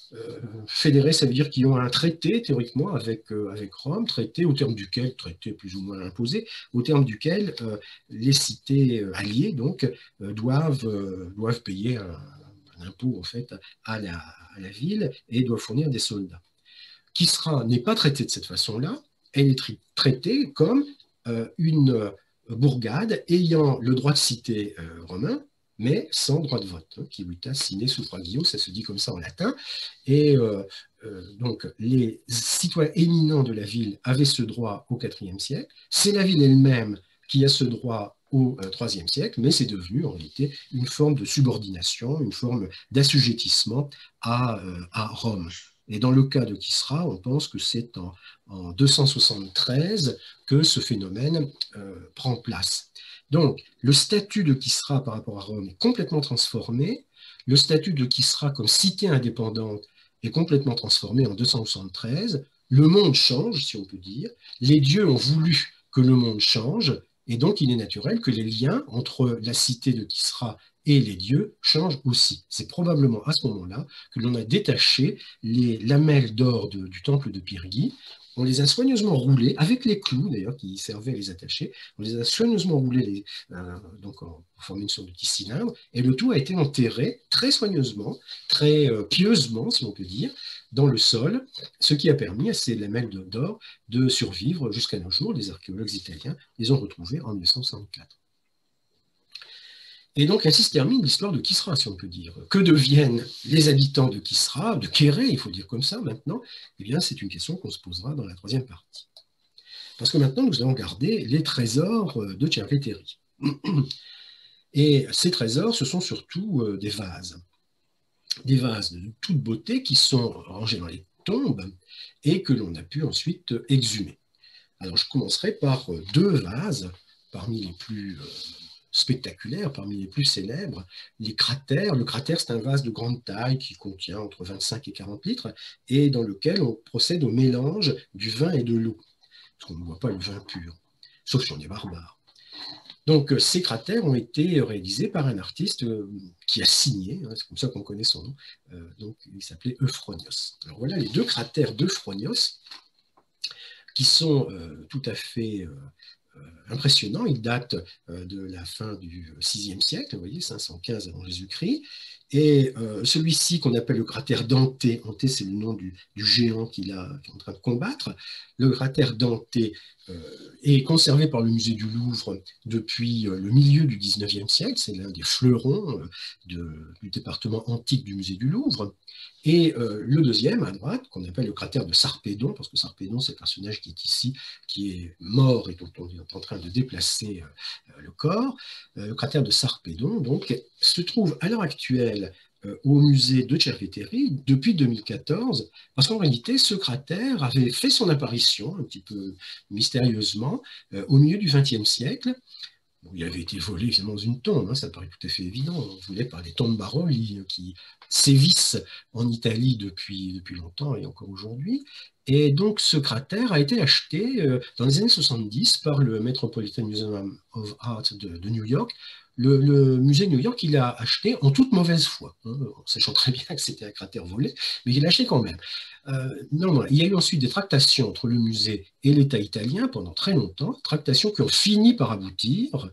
Fédérés, ça veut dire qu'ils ont un traité, théoriquement, avec Rome, traité plus ou moins imposé, au terme duquel les cités alliées donc, doivent payer un impôt en fait, à la ville et doivent fournir des soldats. Kisra n'est pas traitée de cette façon-là, elle est traitée comme une bourgade ayant le droit de cité romain, mais sans droit de vote. Hein, civitas sine suffragio, ça se dit comme ça en latin. Et donc, les citoyens éminents de la ville avaient ce droit au IVe siècle. C'est la ville elle-même qui a ce droit au IIIe siècle, mais c'est devenu en réalité une forme de subordination, une forme d'assujettissement à Rome. Et dans le cas de Kisra, on pense que c'est en 273 que ce phénomène prend place. Donc, le statut de Kisra par rapport à Rome est complètement transformé. Le statut de Kisra comme cité indépendante est complètement transformé en 273. Le monde change, si on peut dire. Les dieux ont voulu que le monde change, et donc il est naturel que les liens entre la cité de Kisra et les dieux changent aussi. C'est probablement à ce moment-là que l'on a détaché les lamelles d'or du temple de Pyrgi. On les a soigneusement roulées, avec les clous d'ailleurs qui servaient à les attacher, on les a soigneusement roulées donc pour former une sorte de petit cylindre, et le tout a été enterré très soigneusement, très pieusement, si on peut dire, dans le sol, ce qui a permis à ces lamelles d'or de survivre jusqu'à nos jours. Les archéologues italiens les ont retrouvées en 1964. Et donc ainsi se termine l'histoire de Kisra, si on peut dire. Que deviennent les habitants de Kisra, de Kéré, il faut dire comme ça maintenant? Eh bien, c'est une question qu'on se posera dans la troisième partie. Parce que maintenant, nous allons garder les trésors de Cerveteri. Et ces trésors, ce sont surtout des vases de toute beauté qui sont rangés dans les tombes et que l'on a pu ensuite exhumer. Alors, je commencerai par deux vases parmi les plus spectaculaires, parmi les plus célèbres, les cratères. Le cratère, c'est un vase de grande taille qui contient entre 25 et 40 litres et dans lequel on procède au mélange du vin et de l'eau. Parce qu'on ne boit pas le vin pur, sauf si on est barbare. Donc, ces cratères ont été réalisés par un artiste qui a signé, hein, c'est comme ça qu'on connaît son nom, donc il s'appelait Euphronios. Alors voilà les deux cratères d'Euphronios qui sont tout à fait impressionnants. Ils datent de la fin du VIe siècle, vous voyez, 515 avant Jésus-Christ. Et celui-ci qu'on appelle le cratère d'Anté, Anté c'est le nom du géant qui est en train de combattre, le cratère d'Anté est conservé par le musée du Louvre depuis le milieu du XIXe siècle, c'est l'un des fleurons du département antique du musée du Louvre. Et le deuxième, à droite, qu'on appelle le cratère de Sarpédon, parce que Sarpédon, c'est le personnage qui est ici, qui est mort et dont on est en train de déplacer le corps. Le cratère de Sarpédon, donc, se trouve à l'heure actuelle au musée de Cerveteri depuis 2014, parce qu'en réalité, ce cratère avait fait son apparition, un petit peu mystérieusement, au milieu du XXe siècle. Bon, il avait été volé évidemment dans une tombe, hein, ça paraît tout à fait évident. On voulait par les tombaroli qui sévissent en Italie depuis longtemps et encore aujourd'hui. Et donc ce cratère a été acheté dans les années 70 par le Metropolitan Museum of Art de New York. Le musée de New York, il l'a acheté en toute mauvaise foi, hein, en sachant très bien que c'était un cratère volé, mais il l'a acheté quand même. Non, il y a eu ensuite des tractations entre le musée et l'État italien pendant très longtemps, tractations qui ont fini par aboutir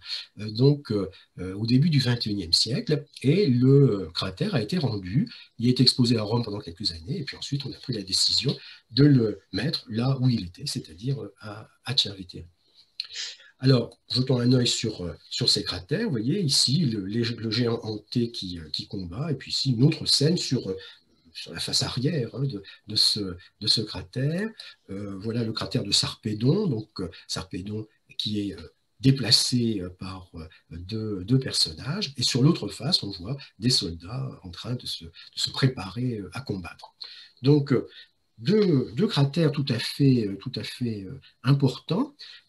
au début du XXIe siècle, et le cratère a été rendu. Il est exposé à Rome pendant quelques années, et puis ensuite on a pris la décision de le mettre là où il était, c'est-à-dire à Cerveteri. Alors, jetons un œil sur ces cratères, vous voyez ici le géant Anté qui combat, et puis ici une autre scène sur la face arrière hein, de ce cratère. Voilà le cratère de Sarpédon, donc Sarpédon qui est déplacé par deux personnages, et sur l'autre face, on voit des soldats en train de se préparer à combattre. Donc, deux cratères tout à fait importants.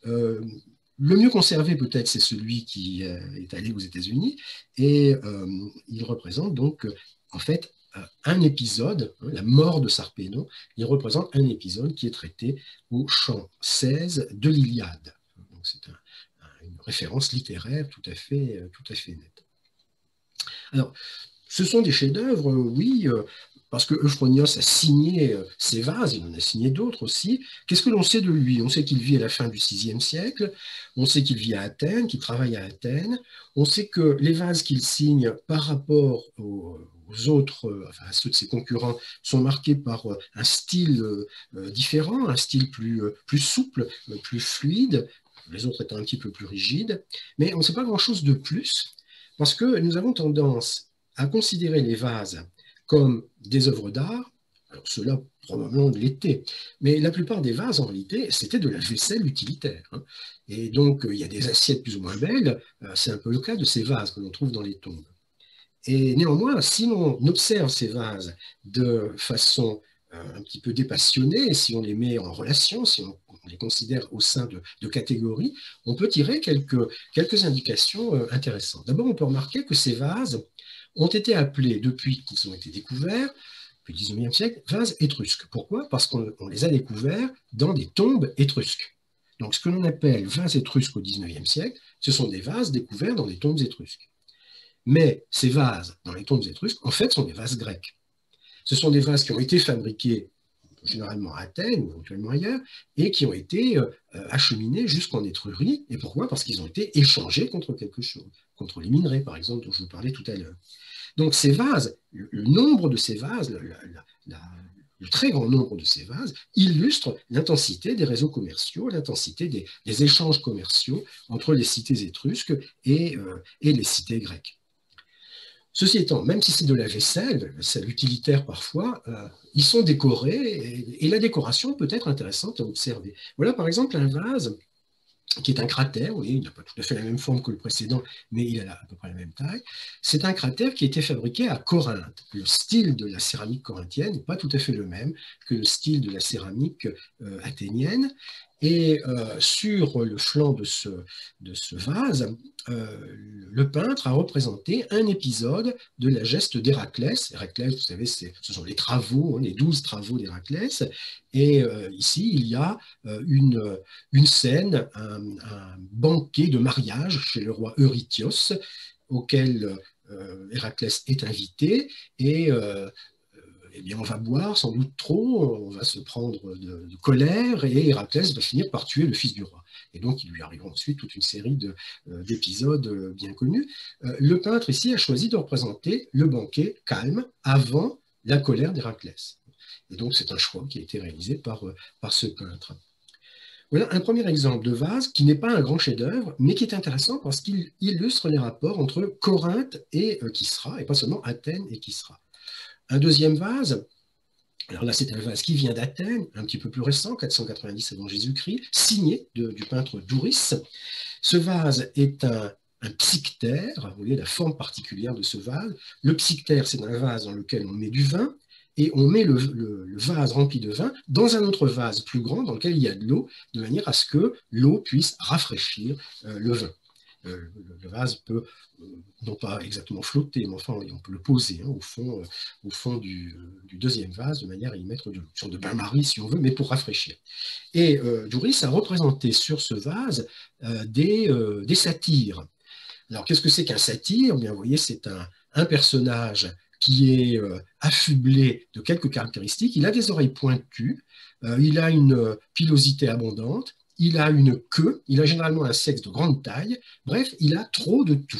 Le mieux conservé, peut-être, c'est celui qui est allé aux États-Unis, et il représente donc, en fait, un épisode, hein, la mort de Sarpédon, il représente un épisode qui est traité au chant 16 de l'Iliade. Donc c'est une référence littéraire tout à fait nette. Alors, ce sont des chefs-d'œuvre, oui, parce que Euphronios a signé ces vases, il en a signé d'autres aussi. Qu'est-ce que l'on sait de lui? On sait qu'il vit à la fin du VIe siècle, on sait qu'il vit à Athènes, qu'il travaille à Athènes, on sait que les vases qu'il signe par rapport aux autres, enfin à ceux de ses concurrents, sont marqués par un style différent, un style plus souple, plus fluide, les autres étant un petit peu plus rigides, mais on ne sait pas grand-chose de plus, parce que nous avons tendance à considérer les vases comme des œuvres d'art. Alors cela probablement l'étaient, mais la plupart des vases en réalité c'était de la vaisselle utilitaire, hein. Et donc il y a des assiettes plus ou moins belles, c'est un peu le cas de ces vases que l'on trouve dans les tombes. Et néanmoins, si l'on observe ces vases de façon un petit peu dépassionnée, si on les met en relation, si on les considère au sein de catégories, on peut tirer quelques indications intéressantes. D'abord, on peut remarquer que ces vases ont été appelés, depuis qu'ils ont été découverts, depuis le XIXe siècle, vases étrusques. Pourquoi? Parce qu'on les a découverts dans des tombes étrusques. Donc, ce que l'on appelle vases étrusques au XIXe siècle, ce sont des vases découverts dans des tombes étrusques. Mais ces vases, dans les tombes étrusques, en fait, sont des vases grecs. Ce sont des vases qui ont été fabriqués généralement à Athènes ou éventuellement ailleurs, et qui ont été acheminés jusqu'en Étrurie. Et pourquoi? Parce qu'ils ont été échangés contre quelque chose, contre les minerais, par exemple, dont je vous parlais tout à l'heure. Donc ces vases, le nombre de ces vases, le très grand nombre de ces vases illustre l'intensité des réseaux commerciaux, l'intensité des échanges commerciaux entre les cités étrusques et les cités grecques. Ceci étant, même si c'est de la vaisselle utilitaire parfois, ils sont décorés et la décoration peut être intéressante à observer. Voilà par exemple un vase qui est un cratère, oui, il n'a pas tout à fait la même forme que le précédent, mais il a à peu près la même taille. C'est un cratère qui a été fabriqué à Corinthe. Le style de la céramique corinthienne n'est pas tout à fait le même que le style de la céramique athénienne. Et sur le flanc de ce vase, le peintre a représenté un épisode de la geste d'Héraclès. Héraclès, vous savez, ce sont les travaux, hein, les 12 travaux d'Héraclès. Et ici, il y a une scène, un banquet de mariage chez le roi Eurythios, auquel Héraclès est invité. Et eh bien, on va boire sans doute trop, on va se prendre de colère, et Héraclès va finir par tuer le fils du roi. Et donc, il lui arrivera ensuite toute une série d'épisodes bien connus. Le peintre ici a choisi de représenter le banquet calme avant la colère d'Héraclès. Et donc, c'est un choix qui a été réalisé par ce peintre. Voilà un premier exemple de vase qui n'est pas un grand chef-d'œuvre, mais qui est intéressant parce qu'il illustre les rapports entre Corinthe et Kisra, et pas seulement Athènes et Kisra. Un deuxième vase, alors là c'est un vase qui vient d'Athènes, un petit peu plus récent, 490 avant Jésus-Christ, signé du peintre Douris. Ce vase est un psychtère, vous voyez la forme particulière de ce vase. Le psychtère, c'est un vase dans lequel on met du vin, et on met le vase rempli de vin dans un autre vase plus grand dans lequel il y a de l'eau, de manière à ce que l'eau puisse rafraîchir le vin. Le vase peut non pas exactement flotter, mais enfin on peut le poser hein, au fond du deuxième vase de manière à y mettre une sorte de bain-marie si on veut, mais pour rafraîchir. Et Douris a représenté sur ce vase des satyres. Alors qu'est-ce que c'est qu'un satyre? Bien, vous voyez, c'est un personnage qui est affublé de quelques caractéristiques. Il a des oreilles pointues, il a une pilosité abondante, il a une queue, il a généralement un sexe de grande taille, bref, il a trop de tout.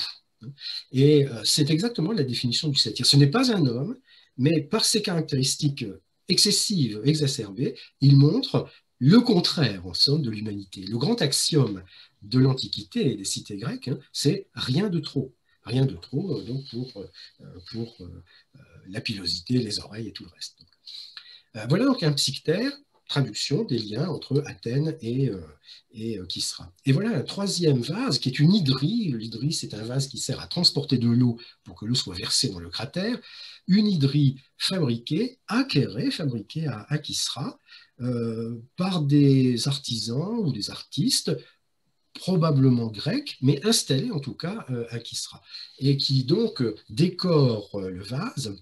Et c'est exactement la définition du satyre. Ce n'est pas un homme, mais par ses caractéristiques excessives, exacerbées, il montre le contraire, en somme, de l'humanité. Le grand axiome de l'Antiquité et des cités grecques, hein, c'est rien de trop. Rien de trop donc pour la pilosité, les oreilles et tout le reste. Voilà donc un psychtère, traduction des liens entre Athènes et Kisra. Et voilà un troisième vase qui est une hydrie. L'hydrie, c'est un vase qui sert à transporter de l'eau pour que l'eau soit versée dans le cratère. Une hydrie fabriquée à Kéré, fabriquée à Kisra, par des artisans ou des artistes probablement grecs, mais installés en tout cas à Kisra, et qui donc décore le vase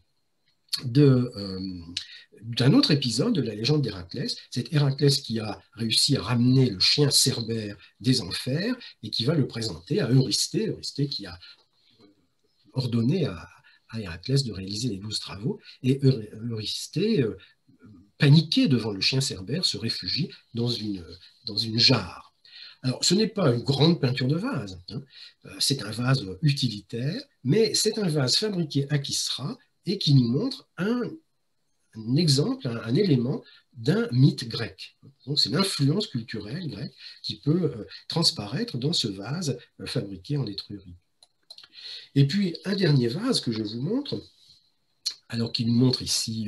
d'un autre épisode de la légende d'Héraclès. C'est Héraclès qui a réussi à ramener le chien Cerbère des enfers et qui va le présenter à Eurysthée, Eurysthée qui a ordonné à à Héraclès de réaliser les 12 travaux, et Eurysthée, paniqué devant le chien cerbère, se réfugie dans une jarre. Alors, ce n'est pas une grande peinture de vase, hein. C'est un vase utilitaire, mais c'est un vase fabriqué à Kisra et qui nous montre un exemple, un élément d'un mythe grec. Donc, c'est l'influence culturelle grecque qui peut transparaître dans ce vase fabriqué en Étrurie. Et puis, un dernier vase que je vous montre, alors qu'il nous montre ici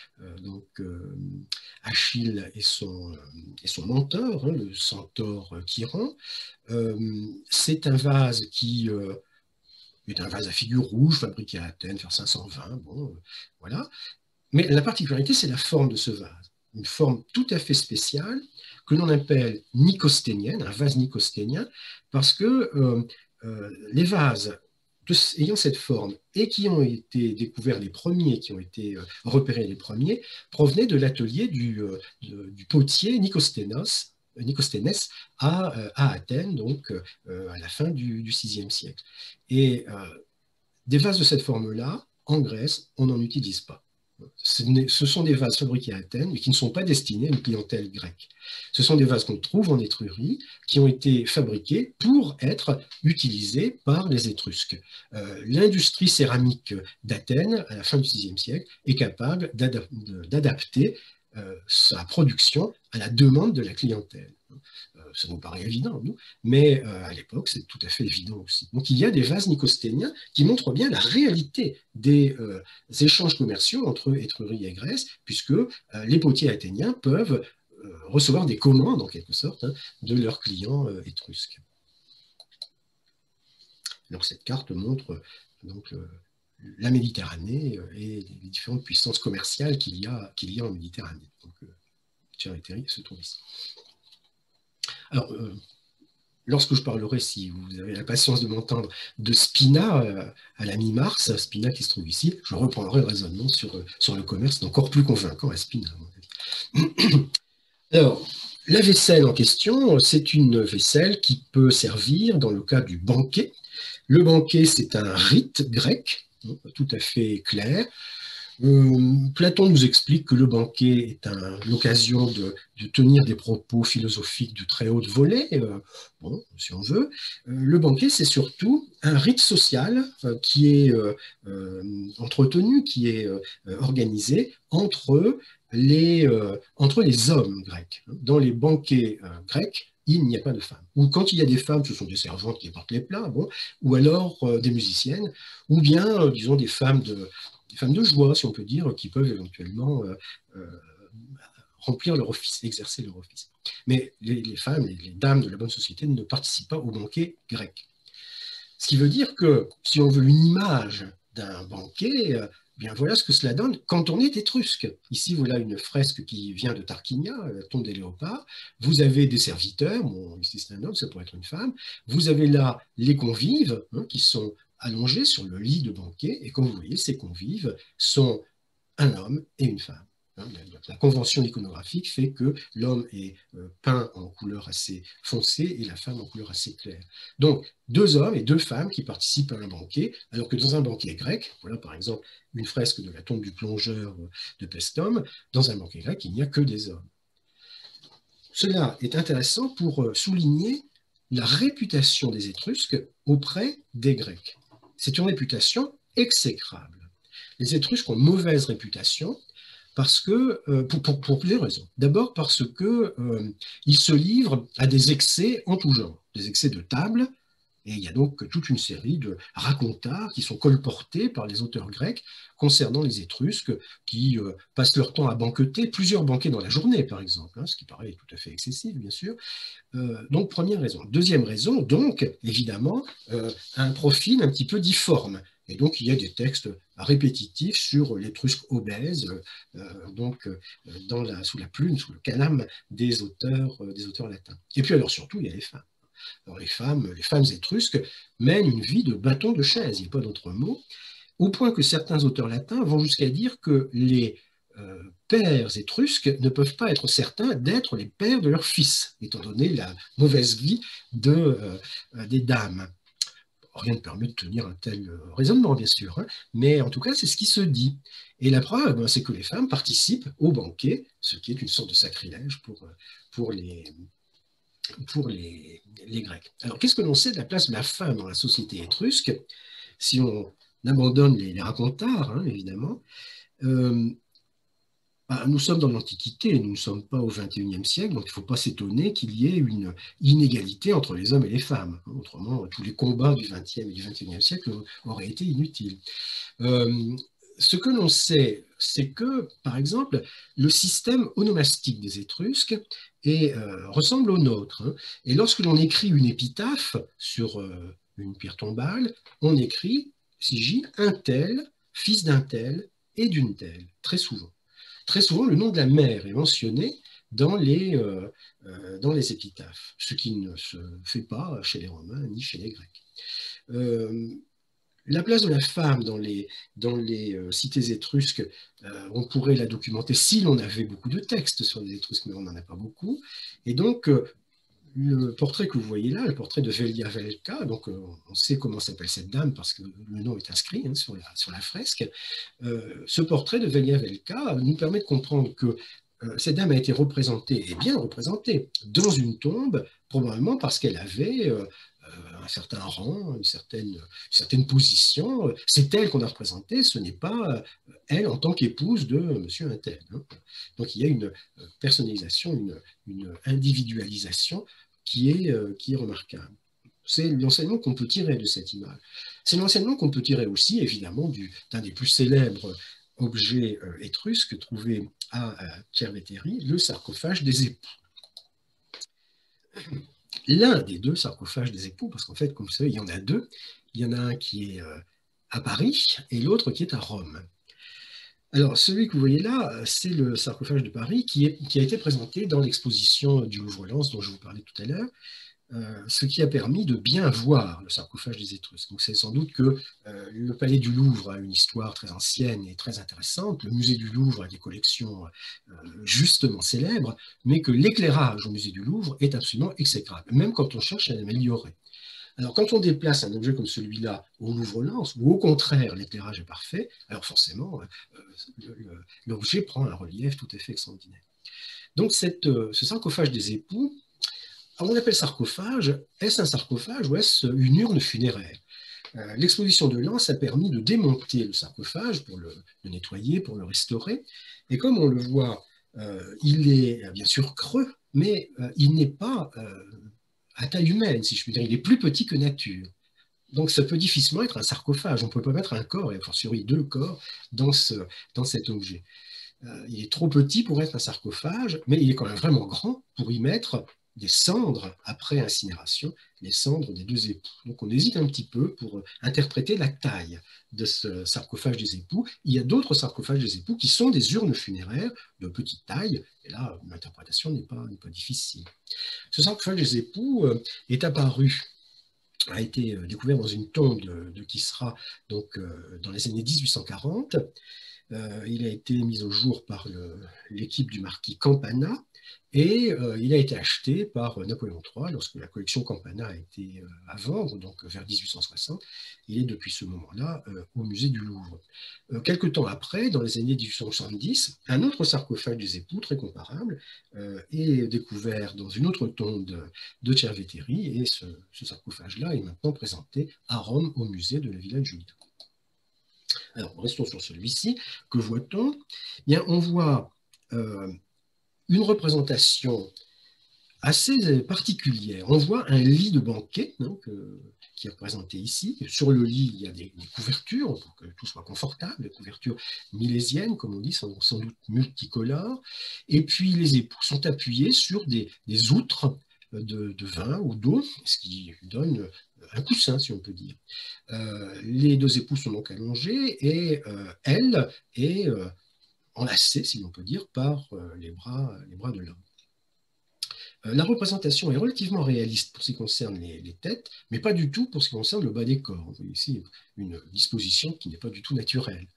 Achille et son mentor, hein, le centaure Chiron. C'est un vase qui est un vase à figure rouge, fabriqué à Athènes vers 520. Bon, voilà. Mais la particularité, c'est la forme de ce vase. Une forme tout à fait spéciale que l'on appelle nicosténienne, un vase nicosténien, parce que les vases ayant cette forme et qui ont été découverts les premiers, qui ont été repérés les premiers, provenaient de l'atelier du potier Nicosténès à Athènes, donc à la fin du VIe siècle. Et des vases de cette forme-là, en Grèce, on n'en utilise pas. Ce sont des vases fabriqués à Athènes, mais qui ne sont pas destinés à une clientèle grecque. Ce sont des vases qu'on trouve en Étrurie, qui ont été fabriqués pour être utilisés par les Étrusques. L'industrie céramique d'Athènes, à la fin du VIe siècle, est capable d'adapter sa production à la demande de la clientèle. Ça nous paraît évident, nous, mais à l'époque, c'est tout à fait évident aussi. Donc il y a des vases nicosténiens qui montrent bien la réalité des échanges commerciaux entre Étrurie et Grèce, puisque les potiers athéniens peuvent recevoir des commandes, en quelque sorte, hein, de leurs clients étrusques. Donc cette carte montre donc, la Méditerranée et les différentes puissances commerciales qu'il y a en Méditerranée. Donc, Thyréthérie se trouve ici. Alors, lorsque je parlerai, si vous avez la patience de m'entendre, de Spina à la mi-mars, Spina qui se trouve ici, je reprendrai le raisonnement sur le commerce, encore plus convaincant à Spina, à mon avis. Alors, la vaisselle en question, c'est une vaisselle qui peut servir dans le cas du banquet. Le banquet, c'est un rite grec, tout à fait clair. Platon nous explique que le banquet est l'occasion de tenir des propos philosophiques de très haute volée, bon, si on veut. Le banquet, c'est surtout un rite social qui est entretenu, qui est organisé entre les hommes grecs. Dans les banquets grecs, il n'y a pas de femmes. Ou quand il y a des femmes, ce sont des servantes qui apportent les plats, bon, ou alors des musiciennes, ou bien, disons, des femmes de joie, si on peut dire, qui peuvent éventuellement remplir leur office, exercer leur office. Mais les femmes, les dames de la bonne société ne participent pas au banquet grec. Ce qui veut dire que si on veut une image d'un banquet, bien voilà ce que cela donne quand on est étrusque. Ici, voilà une fresque qui vient de Tarquinia, la tombe des léopards. Vous avez des serviteurs, bon, ici c'est un homme, ça pourrait être une femme. Vous avez là les convives, hein, qui sont allongés sur le lit de banquet, et comme vous voyez, ces convives sont un homme et une femme. La convention iconographique fait que l'homme est peint en couleur assez foncée et la femme en couleur assez claire. Donc, 2 hommes et 2 femmes qui participent à un banquet, alors que dans un banquet grec, voilà par exemple une fresque de la tombe du plongeur de Pestome, dans un banquet grec, il n'y a que des hommes. Cela est intéressant pour souligner la réputation des Étrusques auprès des Grecs. C'est une réputation exécrable. Les Étrusques ont mauvaise réputation parce que, pour plusieurs raisons. D'abord parce qu'ils se livrent à des excès en tout genre, des excès de table, et il y a donc toute une série de racontards qui sont colportés par les auteurs grecs concernant les Étrusques, qui passent leur temps à banqueter, plusieurs banquets dans la journée, par exemple, hein, ce qui paraît tout à fait excessif, bien sûr. Donc, première raison. Deuxième raison, donc, évidemment, un profil un petit peu difforme. Et donc, il y a des textes répétitifs sur l'Étrusque obèse, sous la plume, sous le calame des auteurs latins. Et puis, alors, surtout, il y a les femmes. Alors, les femmes étrusques mènent une vie de bâton de chaise, il n'y a pas d'autre mot, au point que certains auteurs latins vont jusqu'à dire que les pères étrusques ne peuvent pas être certains d'être les pères de leurs fils, étant donné la mauvaise vie des dames. Rien ne permet de tenir un tel raisonnement, bien sûr, hein, mais en tout cas, c'est ce qui se dit. Et la preuve, ben, c'est que les femmes participent au banquet, ce qui est une sorte de sacrilège pour les Grecs. Alors, qu'est-ce que l'on sait de la place de la femme dans la société étrusque? Si on abandonne les racontars, hein, évidemment, euh, bah, nous sommes dans l'Antiquité, nous ne sommes pas au XXIe siècle, donc il ne faut pas s'étonner qu'il y ait une inégalité entre les hommes et les femmes. Autrement, tous les combats du XXe et du XXIe siècle auraient été inutiles. Euh, Ce que l'on sait, c'est que, par exemple, le système onomastique des Étrusques ressemble au nôtre, hein. Et lorsque l'on écrit une épitaphe sur une pierre tombale, on écrit, si un tel, fils d'un tel et d'une telle, très souvent. Très souvent, le nom de la mère est mentionné dans les épitaphes, ce qui ne se fait pas chez les Romains ni chez les Grecs. Euh, la place de la femme dans les cités étrusques, on pourrait la documenter si l'on avait beaucoup de textes sur les Étrusques, mais on n'en a pas beaucoup. Et donc, le portrait que vous voyez là, le portrait de Velia Velka, donc on sait comment s'appelle cette dame parce que le nom est inscrit, hein, sur la fresque. Ce portrait de Velia Velka nous permet de comprendre que cette dame a été représentée, et bien représentée, dans une tombe, probablement parce qu'elle avait un certain rang, une certaine position. C'est elle qu'on a représentée, ce n'est pas elle en tant qu'épouse de monsieur un tel, hein. Donc il y a une personnalisation, une individualisation qui est remarquable. C'est l'enseignement qu'on peut tirer de cette image. C'est l'enseignement qu'on peut tirer aussi, évidemment, d'un des plus célèbres objets étrusques trouvés à Cerveteri, le sarcophage des époux. L'un des deux sarcophages des époux, parce qu'en fait, comme vous savez, il y en a deux. Il y en a un qui est à Paris et l'autre qui est à Rome. Alors, celui que vous voyez là, c'est le sarcophage de Paris qui a été présenté dans l'exposition du Louvre-Lens dont je vous parlais tout à l'heure, ce qui a permis de bien voir le sarcophage des Étrusques. Donc, c'est sans doute que le palais du Louvre a une histoire très ancienne et très intéressante, le musée du Louvre a des collections justement célèbres, mais que l'éclairage au musée du Louvre est absolument exécrable, même quand on cherche à l'améliorer. Alors, quand on déplace un objet comme celui-là au Louvre-Lens, où au contraire l'éclairage est parfait, alors forcément, l'objet prend un relief tout à fait extraordinaire. Donc, ce sarcophage des époux, on appelle sarcophage, est-ce un sarcophage ou est-ce une urne funéraire? L'exposition de Lens a permis de démonter le sarcophage pour le nettoyer, pour le restaurer. Et comme on le voit, il est bien sûr creux, mais il n'est pas à taille humaine, si je puis dire. Il est plus petit que nature. Donc ça peut difficilement être un sarcophage. On ne peut pas mettre un corps, et a fortiori deux corps, dans cet objet. Il est trop petit pour être un sarcophage, mais il est quand même vraiment grand pour y mettre des cendres après incinération, les cendres des deux époux. Donc on hésite un petit peu pour interpréter la taille de ce sarcophage des époux. Il y a d'autres sarcophages des époux qui sont des urnes funéraires de petite taille, et là l'interprétation n'est pas difficile. Ce sarcophage des époux est apparu, a été découvert dans une tombe de Kisra donc, dans les années 1840. Il a été mis au jour par l'équipe du marquis Campana et il a été acheté par Napoléon III lorsque la collection Campana a été à vendre, donc vers 1860. Il est depuis ce moment-là au musée du Louvre. Quelque temps après, dans les années 1870, un autre sarcophage des époux, très comparable, est découvert dans une autre tombe de Cerveteri et ce sarcophage-là est maintenant présenté à Rome au musée de la Villa Giulia. Alors, restons sur celui-ci. Que voit-on? Bien, on voit une représentation assez particulière. On voit un lit de banquet qui est représenté ici. Sur le lit, il y a des couvertures pour que tout soit confortable, des couvertures milésiennes, comme on dit, sans doute multicolores. Et puis, les époux sont appuyés sur des outres de vin ou d'eau, ce qui donne un coussin, si on peut dire. Les deux époux sont donc allongés et elle est enlacée, si l'on peut dire, par les bras de l'homme. La représentation est relativement réaliste pour ce qui concerne les têtes, mais pas du tout pour ce qui concerne le bas des corps. Vous voyez ici une disposition qui n'est pas du tout naturelle.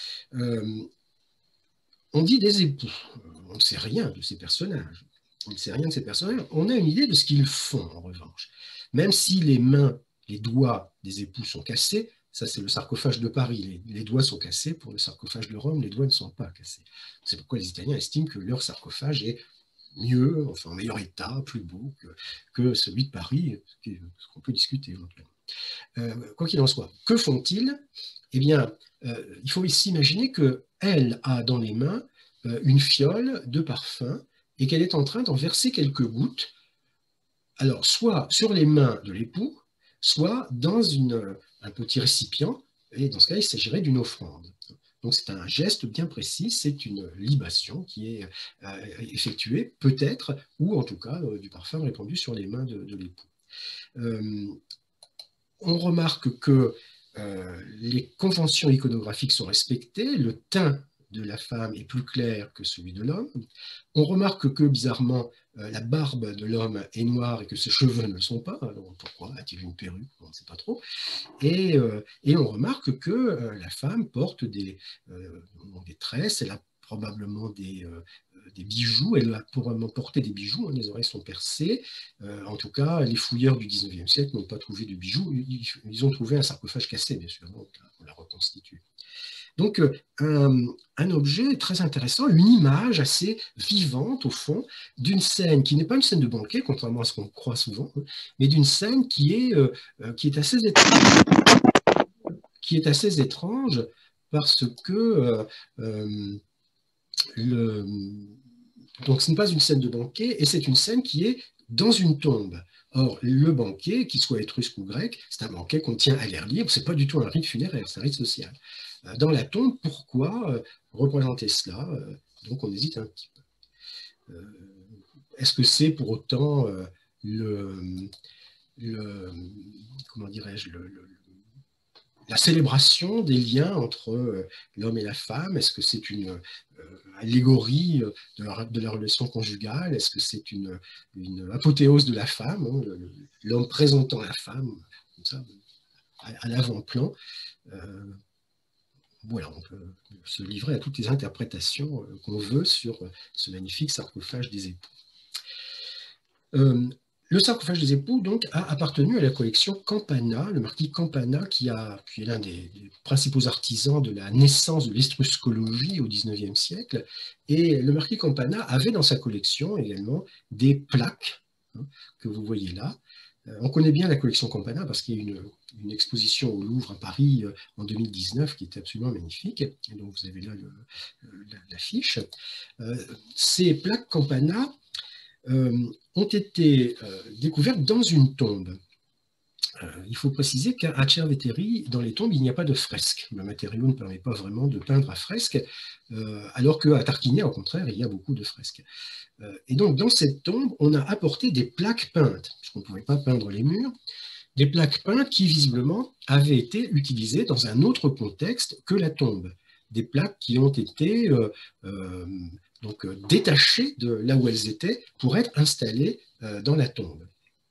On dit des époux, on ne sait rien de ces personnages. On ne sait rien de ces personnages. On a une idée de ce qu'ils font, en revanche. Même si les mains les doigts des époux sont cassés. Ça, c'est le sarcophage de Paris. Les doigts sont cassés. Pour le sarcophage de Rome, les doigts ne sont pas cassés. C'est pourquoi les Italiens estiment que leur sarcophage est mieux, enfin en meilleur état, plus beau que celui de Paris, ce qu'on peut discuter éventuellement. Quoi qu'il en soit, que font-ils? Eh bien, il faut s'imaginer qu'elle a dans les mains une fiole de parfum et qu'elle est en train d'en verser quelques gouttes, alors soit sur les mains de l'époux, soit dans un petit récipient, et dans ce cas, il s'agirait d'une offrande. Donc c'est un geste bien précis, c'est une libation qui est effectuée peut-être, ou en tout cas du parfum répandu sur les mains de l'époux. On remarque que les conventions iconographiques sont respectées, le teint de la femme est plus clair que celui de l'homme. On remarque que, bizarrement, la barbe de l'homme est noire et que ses cheveux ne le sont pas. Alors, pourquoi a-t-il une perruque? On ne sait pas trop. Et on remarque que la femme porte des tresses, elle a probablement des bijoux, elle a probablement porté des bijoux, hein, les oreilles sont percées. En tout cas, les fouilleurs du 19e siècle n'ont pas trouvé de bijoux, ils ont trouvé un sarcophage cassé, bien sûr, donc on l'a reconstitué. Donc, un objet très intéressant, une image assez vivante, au fond, d'une scène qui n'est pas une scène de banquet, contrairement à ce qu'on croit souvent, mais d'une scène qui est assez étrange parce que donc ce n'est pas une scène de banquet, et c'est une scène qui est dans une tombe. Or, le banquet, qu'il soit étrusque ou grec, c'est un banquet qu'on tient à l'air libre, c'est pas du tout un rite funéraire, c'est un rite social. Dans la tombe, pourquoi représenter cela? Donc on hésite un petit peu. Est-ce que c'est pour autant comment dirais-je, la célébration des liens entre l'homme et la femme? Est-ce que c'est une allégorie de la relation conjugale? Est-ce que c'est une apothéose de la femme, hein, l'homme présentant la femme comme ça, à l'avant-plan? Voilà, on peut se livrer à toutes les interprétations qu'on veut sur ce magnifique sarcophage des époux. Le sarcophage des époux donc, a appartenu à la collection Campana, le marquis Campana, qui est l'un des principaux artisans de la naissance de l'estruscologie au XIXe siècle. Et le marquis Campana avait dans sa collection également des plaques, hein, que vous voyez là. On connaît bien la collection Campana parce qu'il y a une exposition au Louvre à Paris en 2019 qui était absolument magnifique. Et donc vous avez là l'affiche. Ces plaques Campana ont été découvertes dans une tombe. Il faut préciser qu'à Cerveteri, dans les tombes, il n'y a pas de fresque. Le matériau ne permet pas vraiment de peindre à fresque, alors qu'à Tarquinia, au contraire, il y a beaucoup de fresques. Et donc, dans cette tombe, on a apporté des plaques peintes, puisqu'on ne pouvait pas peindre les murs, des plaques peintes qui, visiblement, avaient été utilisées dans un autre contexte que la tombe. Des plaques qui ont été donc détachées de là où elles étaient pour être installées dans la tombe.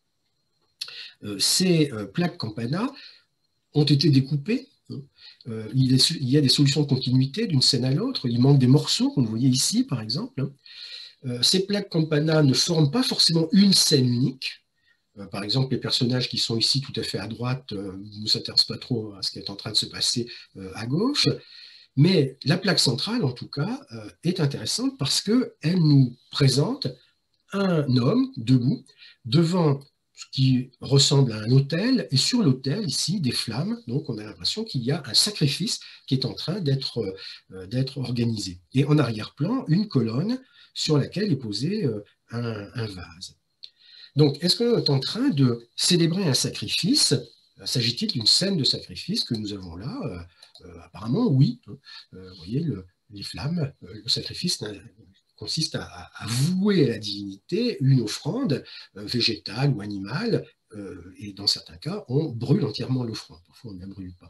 Ces plaques Campana ont été découpées. Il y a des solutions de continuité d'une scène à l'autre. Il manque des morceaux, comme vous voyez ici, par exemple. Ces plaques Campana ne forment pas forcément une scène unique. Par exemple, les personnages qui sont ici tout à fait à droite ne s'intéressent pas trop à ce qui est en train de se passer à gauche. Mais la plaque centrale, en tout cas, est intéressante parce qu'elle nous présente un homme debout devant ce qui ressemble à un autel, et sur l'autel, ici, des flammes. Donc, on a l'impression qu'il y a un sacrifice qui est en train d'être organisé. Et en arrière-plan, une colonne sur laquelle est posé un vase. Donc, est-ce qu'on est en train de célébrer un sacrifice? S'agit-il d'une scène de sacrifice que nous avons là? Apparemment, oui. Vous voyez, les flammes, le sacrifice consiste à vouer à la divinité une offrande végétale ou animale, et dans certains cas, on brûle entièrement l'offrande. Parfois, on ne la brûle pas.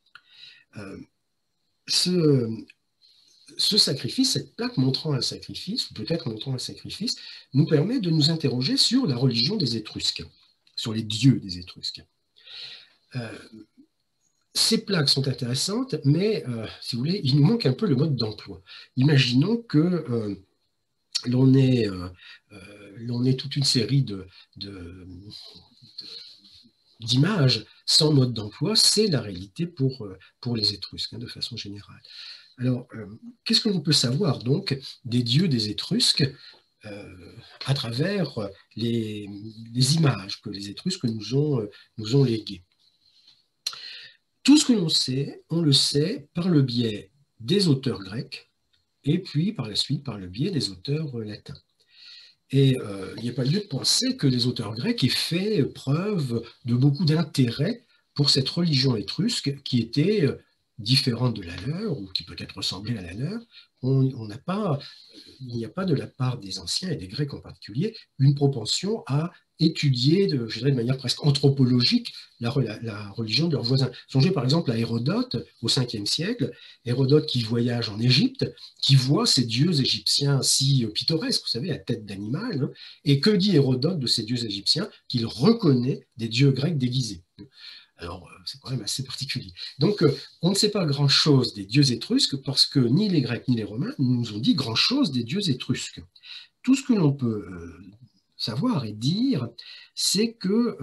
Ce sacrifice, cette plaque montrant un sacrifice, ou peut-être montrant un sacrifice, nous permet de nous interroger sur la religion des Étrusques, sur les dieux des Étrusques. Ces plaques sont intéressantes, mais si vous voulez, il nous manque un peu le mode d'emploi. Imaginons que l'on ait toute une série de d'image sans mode d'emploi, c'est la réalité pour les Étrusques, hein, de façon générale. Alors, qu'est-ce que l'on peut savoir donc des dieux des Étrusques à travers les images que les Étrusques nous ont léguées? Tout ce que l'on sait, on le sait par le biais des auteurs grecs et puis par la suite par le biais des auteurs latins. Et il n'y a pas lieu de penser que les auteurs grecs aient fait preuve de beaucoup d'intérêt pour cette religion étrusque qui était différente de la leur, ou qui peut-être ressemblait à la leur. On n'a pas, il n'y a pas de la part des anciens et des Grecs en particulier une propension à étudier je dirais de manière presque anthropologique la religion de leurs voisins. Songez par exemple à Hérodote au 5e siècle, Hérodote qui voyage en Égypte, qui voit ces dieux égyptiens si pittoresques, vous savez, à tête d'animal, hein, et que dit Hérodote de ces dieux égyptiens? Qu'il reconnaît des dieux grecs déguisés. Alors, c'est quand même assez particulier. Donc, on ne sait pas grand-chose des dieux étrusques parce que ni les Grecs ni les Romains nous ont dit grand-chose des dieux étrusques. Tout ce que l'on peut savoir et dire, c'est que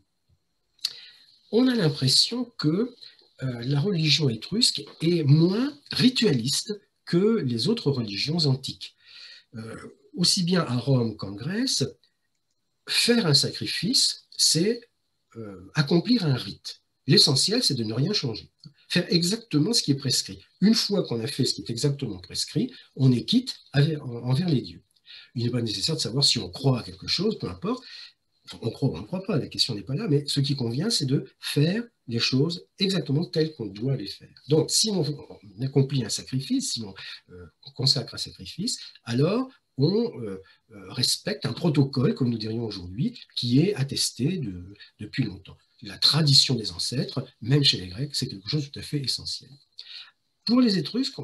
on a l'impression que la religion étrusque est moins ritualiste que les autres religions antiques. Aussi bien à Rome qu'en Grèce, faire un sacrifice, c'est accomplir un rite. L'essentiel, c'est de ne rien changer. Faire exactement ce qui est prescrit. Une fois qu'on a fait ce qui est exactement prescrit, on est quitte envers les dieux. Il n'est pas nécessaire de savoir si on croit à quelque chose, peu importe. On croit ou on ne croit pas, la question n'est pas là, mais ce qui convient, c'est de faire les choses exactement telles qu'on doit les faire. Donc, si on accomplit un sacrifice, si on consacre un sacrifice, alors on respecte un protocole, comme nous dirions aujourd'hui, qui est attesté depuis longtemps. La tradition des ancêtres, même chez les Grecs, c'est quelque chose de tout à fait essentiel. Pour les Étrusques,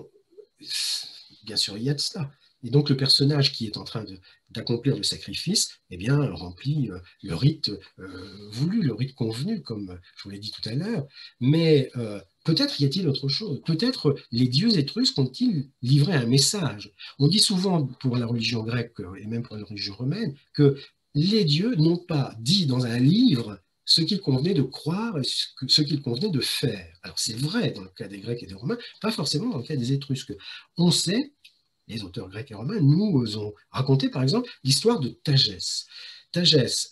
bien sûr, il y a de cela. Et donc le personnage qui est en train d'accomplir le sacrifice, eh bien, remplit le rite voulu, le rite convenu, comme je vous l'ai dit tout à l'heure. Mais peut-être y a-t-il autre chose. Peut-être les dieux étrusques ont-ils livré un message. On dit souvent pour la religion grecque et même pour la religion romaine que les dieux n'ont pas dit dans un livre ce qu'il convenait de croire et ce qu'il convenait de faire. Alors c'est vrai dans le cas des Grecs et des Romains, pas forcément dans le cas des Étrusques. On sait, les auteurs grecs et romains nous ont raconté par exemple l'histoire de Tagès. Tagès,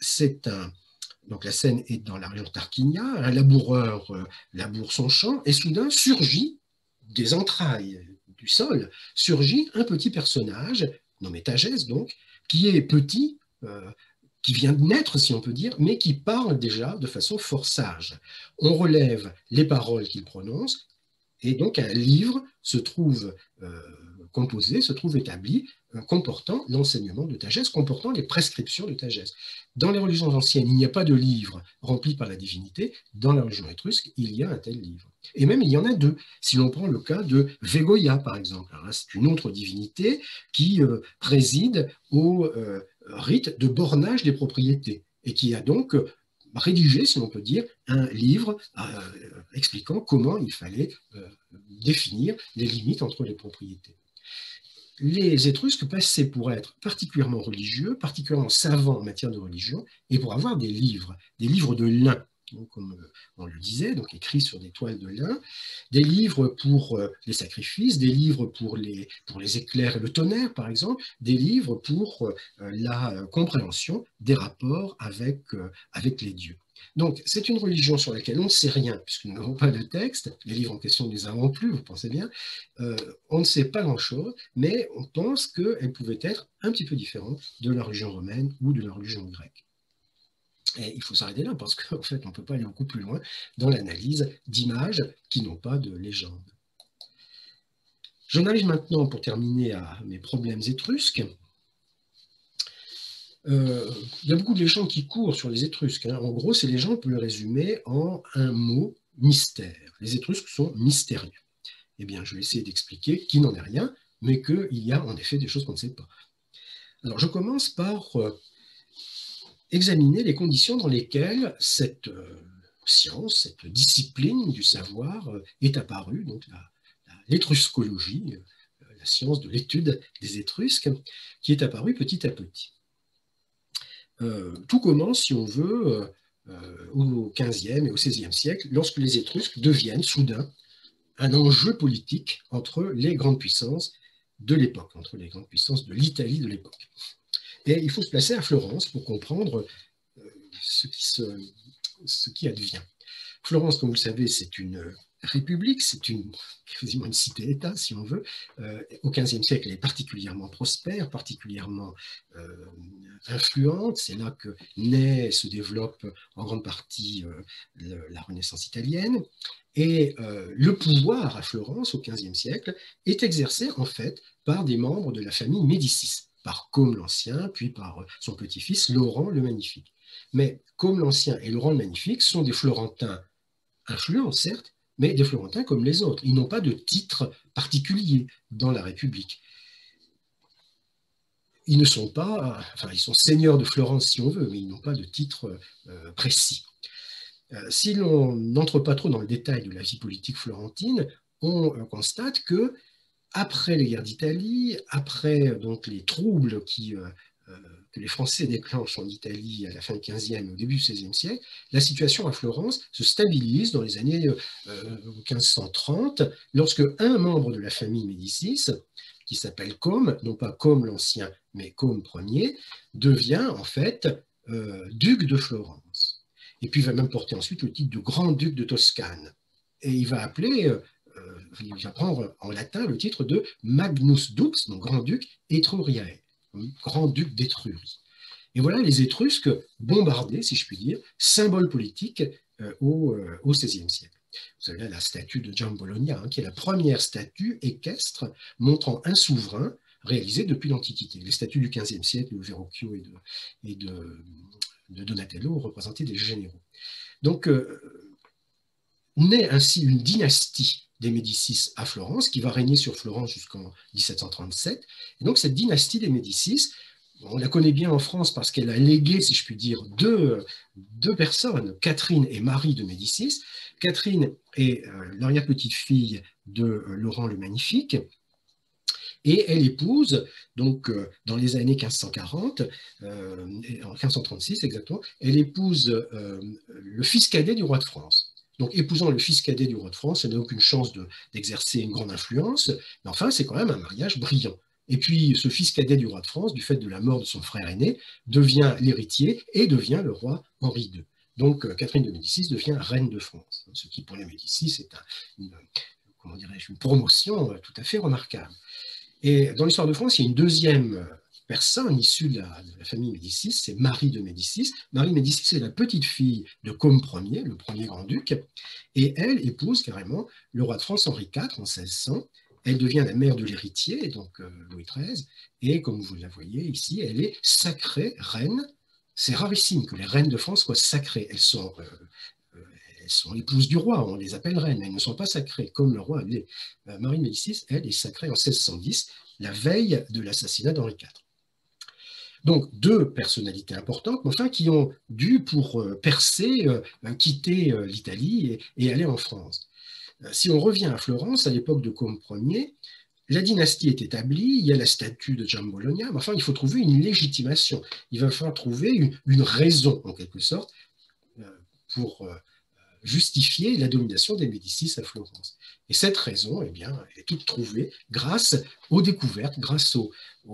donc la scène est dans la région Tarquinia, un laboureur laboure son champ et soudain surgit des entrailles du sol, surgit un petit personnage, nommé Tagès donc, qui est petit, qui vient de naître, si on peut dire, mais qui parle déjà de façon fort sage. On relève les paroles qu'il prononce, et donc un livre se trouve composé, se trouve établi, comportant l'enseignement de Tagès, comportant les prescriptions de Tagès. Dans les religions anciennes, il n'y a pas de livre rempli par la divinité. Dans la religion étrusque, il y a un tel livre. Et même, il y en a deux. Si l'on prend le cas de Végoya, par exemple, c'est une autre divinité qui préside au rite de bornage des propriétés et qui a donc rédigé, si l'on peut dire, un livre expliquant comment il fallait définir les limites entre les propriétés. Les Étrusques passaient pour être particulièrement religieux, particulièrement savants en matière de religion, et pour avoir des livres de lin, donc, comme on le disait, donc écrits sur des toiles de lin, des livres pour les sacrifices, des livres pour les éclairs et le tonnerre, par exemple, des livres pour la compréhension des rapports avec les dieux. Donc, c'est une religion sur laquelle on ne sait rien, puisque nous n'avons pas de texte, les livres en question ne les avons plus, vous pensez bien, on ne sait pas grand-chose, mais on pense qu'elle pouvait être un petit peu différente de la religion romaine ou de la religion grecque. Et il faut s'arrêter là, parce qu'en fait, on ne peut pas aller beaucoup plus loin dans l'analyse d'images qui n'ont pas de légende. J'en arrive maintenant, pour terminer, à mes problèmes étrusques. Il y a beaucoup de légendes qui courent sur les Étrusques. En gros, ces légendes, on peut les résumer en un mot, mystère. Les Étrusques sont mystérieux. Eh bien, je vais essayer d'expliquer qu'il n'en est rien, mais qu'il y a en effet des choses qu'on ne sait pas. Alors, je commence par examiner les conditions dans lesquelles cette science, cette discipline du savoir est apparue, donc l'étruscologie, la science de l'étude des Étrusques, qui est apparue petit à petit. Tout commence, si on veut, au XVe et au XVIe siècle, lorsque les Étrusques deviennent soudain un enjeu politique entre les grandes puissances de l'époque, entre les grandes puissances de l'Italie de l'époque. Et il faut se placer à Florence pour comprendre ce qui advient. Florence, comme vous le savez, c'est une république, c'est quasiment une cité-État, si on veut. Au XVe siècle, elle est particulièrement prospère, particulièrement influente. C'est là que naît et se développe en grande partie la Renaissance italienne. Et le pouvoir à Florence, au XVe siècle, est exercé en fait par des membres de la famille Médicis, par Côme l'Ancien, puis par son petit-fils Laurent le Magnifique. Mais Côme l'Ancien et Laurent le Magnifique sont des Florentins influents, certes, mais des Florentins comme les autres. Ils n'ont pas de titre particulier dans la République. Ils ne sont pas, enfin, ils sont seigneurs de Florence si on veut, mais ils n'ont pas de titre précis. Si l'on n'entre pas trop dans le détail de la vie politique florentine, on constate que après les guerres d'Italie, après donc les troubles que les Français déclenchent en Italie à la fin du XVe et au début du XVIe siècle, la situation à Florence se stabilise dans les années 1530, lorsque un membre de la famille Médicis, qui s'appelle Côme, non pas Côme l'Ancien, mais Côme Ier, devient en fait duc de Florence. Et puis il va même porter ensuite le titre de grand-duc de Toscane. Et il va prendre en latin le titre de Magnus Dux, donc grand-duc Etruriae, grand-duc d'Étrurie. Et voilà les Étrusques bombardés, si je puis dire, symbole politique au XVIe siècle. Vous avez là la statue de Giambologna, qui est la première statue équestre montrant un souverain réalisée depuis l'Antiquité. Les statues du XVe siècle de Verrocchio et de Donatello représentaient des généraux. Donc, naît ainsi une dynastie des Médicis à Florence, qui va régner sur Florence jusqu'en 1737. Et donc cette dynastie des Médicis, on la connaît bien en France parce qu'elle a légué, si je puis dire, deux personnes, Catherine et Marie de Médicis. Catherine est l'arrière-petite-fille de Laurent le Magnifique, et elle épouse, donc dans les années 1540, en 1536 exactement, elle épouse le fils cadet du roi de France. Donc, épousant le fils cadet du roi de France, elle n'a aucune chance d'exercer une grande influence, mais enfin, c'est quand même un mariage brillant. Et puis, ce fils cadet du roi de France, du fait de la mort de son frère aîné, devient l'héritier et devient le roi Henri II. Donc, Catherine de Médicis devient reine de France, ce qui, pour les Médicis, est une promotion tout à fait remarquable. Et dans l'histoire de France, il y a une deuxième personne issue de la famille Médicis, c'est Marie de Médicis. Marie Médicis est la petite fille de Côme Ier, le premier grand-duc, et elle épouse carrément le roi de France Henri IV en 1600. Elle devient la mère de l'héritier, donc Louis XIII, et comme vous la voyez ici, elle est sacrée reine. C'est rarissime que les reines de France soient sacrées. Elles sont épouses du roi, on les appelle reines, elles ne sont pas sacrées comme le roi l'est. Marie Médicis, elle, est sacrée en 1610, la veille de l'assassinat d'Henri IV. Donc, deux personnalités importantes, enfin, qui ont dû, pour percer, quitter l'Italie et aller en France. Si on revient à Florence, à l'époque de Côme Ier, la dynastie est établie, il y a la statue de Giambologna, mais enfin, il faut trouver une légitimation. Il va falloir trouver une raison, en quelque sorte, pour justifier la domination des Médicis à Florence. Et cette raison, eh bien, elle est toute trouvée grâce aux découvertes, grâce au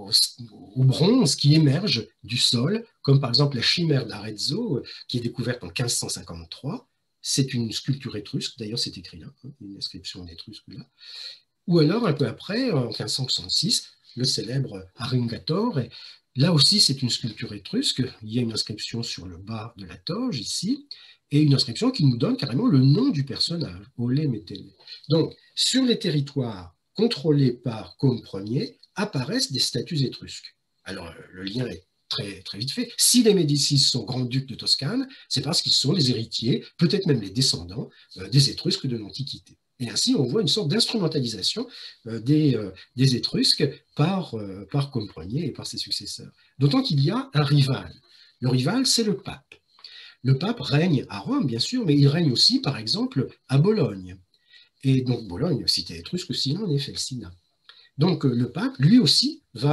bronze qui émerge du sol, comme par exemple la chimère d'Arezzo, qui est découverte en 1553. C'est une sculpture étrusque, d'ailleurs c'est écrit là, une inscription étrusque là. Ou alors, un peu après, en 1566, le célèbre Arringatore. Et là aussi, c'est une sculpture étrusque. Il y a une inscription sur le bas de la toge, ici, et une inscription qui nous donne carrément le nom du personnage, Olé Métélé. Donc, sur les territoires contrôlés par Côme Ier, apparaissent des statues étrusques. Alors, le lien est très, très vite fait. Si les Médicis sont grands-ducs de Toscane, c'est parce qu'ils sont les héritiers, peut-être même les descendants des Étrusques de l'Antiquité. Et ainsi, on voit une sorte d'instrumentalisation des Étrusques par Côme Ier et par ses successeurs. D'autant qu'il y a un rival. Le rival, c'est le pape. Le pape règne à Rome, bien sûr, mais il règne aussi, par exemple, à Bologne. Et donc, Bologne, cité étrusque, sinon, en est Felsina. Donc, le pape, lui aussi, va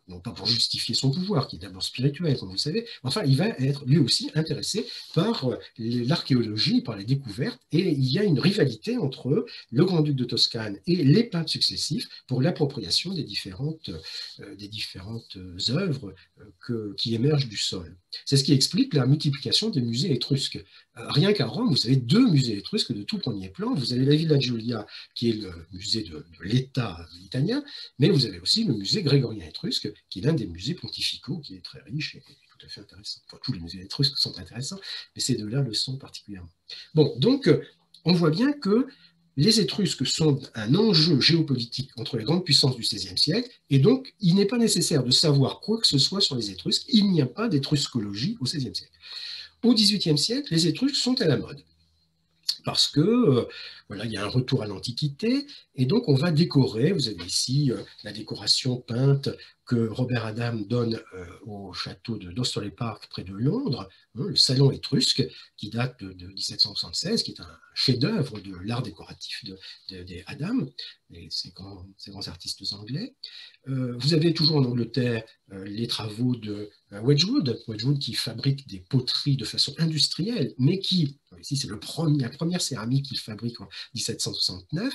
non pas pour justifier son pouvoir, qui est d'abord spirituel, comme vous le savez, enfin, il va être lui aussi intéressé par l'archéologie, par les découvertes, et il y a une rivalité entre le grand-duc de Toscane et les papes successifs pour l'appropriation des différentes œuvres qui émergent du sol. C'est ce qui explique la multiplication des musées étrusques. Rien qu'à Rome, vous avez 2 musées étrusques de tout premier plan. Vous avez la Villa Giulia, qui est le musée de l'État italien, mais vous avez aussi le musée grégorien étrusque, qui est l'un des musées pontificaux, qui est très riche et tout à fait intéressant. Enfin, tous les musées étrusques sont intéressants, mais ces deux-là le sont particulièrement. Bon, donc, on voit bien que les Étrusques sont un enjeu géopolitique entre les grandes puissances du XVIe siècle, et donc il n'est pas nécessaire de savoir quoi que ce soit sur les Étrusques. Il n'y a pas d'étruscologie au XVIe siècle. Au XVIIIe siècle, les Étrusques sont à la mode parce que voilà, il y a un retour à l'Antiquité, et donc on va décorer. Vous avez ici la décoration peinte que Robert Adam donne au château d'Osterley Park près de Londres, hein, le salon étrusque, qui date de 1776, qui est un chef-d'œuvre de l'art décoratif des Adam, et ces grands artistes anglais. Vous avez toujours en Angleterre les travaux de Wedgwood qui fabrique des poteries de façon industrielle, mais qui, ici c'est la première céramique qu'il fabrique en 1769,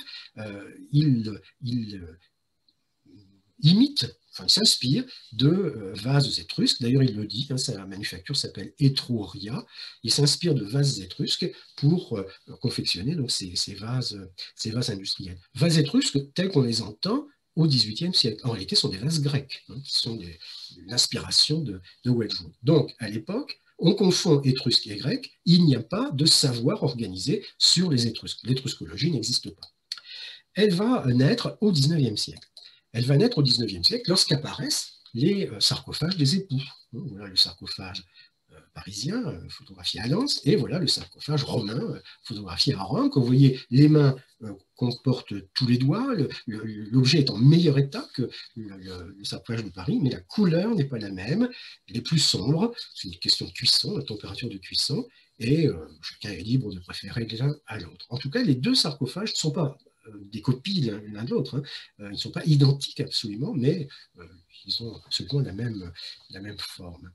il imite, enfin il s'inspire de vases étrusques. D'ailleurs il le dit, hein, sa manufacture s'appelle Etruria. Il s'inspire de vases étrusques pour confectionner donc ces vases industriels. Vases étrusques tels qu'on les entend au XVIIIe siècle. En réalité, ce sont des vases grecs, hein, qui sont l'inspiration de Wedgwood. Donc, à l'époque, on confond étrusque et grec, il n'y a pas de savoir organisé sur les Étrusques. L'étruscologie n'existe pas. Elle va naître au XIXe siècle. Elle va naître au XIXe siècle lorsqu'apparaissent les sarcophages des époux. Voilà le sarcophage parisien, photographié à Lens, et voilà le sarcophage romain, photographié à Rome. Quand vous voyez les mains comportent tous les doigts, l'objet est en meilleur état que le sarcophage de Paris, mais la couleur n'est pas la même, elle est plus sombre, c'est une question de cuisson, la température de cuisson, et chacun est libre de préférer l'un à l'autre. En tout cas, les deux sarcophages ne sont pas des copies l'un de l'autre, hein. Ils ne sont pas identiques absolument, mais ils ont absolument la même forme.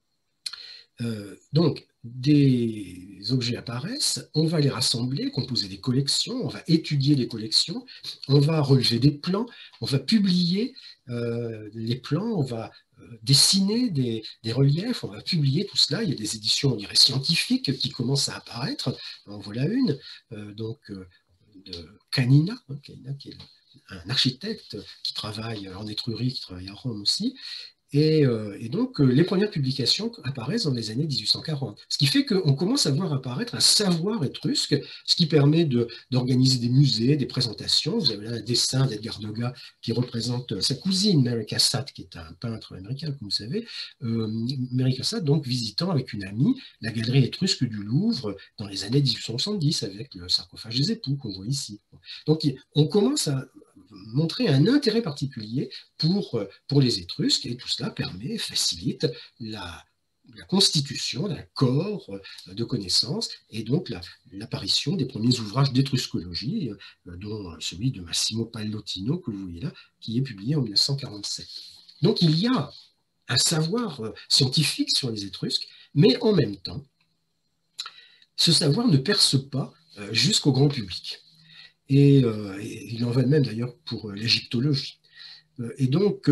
Donc, des objets apparaissent, on va les rassembler, composer des collections, on va étudier les collections, on va relever des plans, on va publier les plans, on va dessiner des reliefs, on va publier tout cela. Il y a des éditions, on dirait, scientifiques qui commencent à apparaître. En voilà une, de Canina, hein, Canina qui est un architecte qui travaille en Étrurie, qui travaille à Rome aussi. Et donc, les premières publications apparaissent dans les années 1840. Ce qui fait qu'on commence à voir apparaître un savoir étrusque, ce qui permet d'organiser des musées, des présentations. Vous avez là un dessin d'Edgar Degas qui représente sa cousine, Mary Cassatt, qui est un peintre américain, comme vous savez. Mary Cassatt, donc, visitant avec une amie la galerie étrusque du Louvre dans les années 1870, avec le sarcophage des époux qu'on voit ici. Donc, on commence à montrer un intérêt particulier pour les Étrusques, et tout cela facilite la constitution d'un corps de connaissances, et donc l'apparition des premiers ouvrages d'étruscologie, dont celui de Massimo Pallottino, que vous voyez là, qui est publié en 1947. Donc il y a un savoir scientifique sur les Étrusques, mais en même temps, ce savoir ne perce pas jusqu'au grand public. Et il en va de même d'ailleurs pour l'égyptologie. Et donc,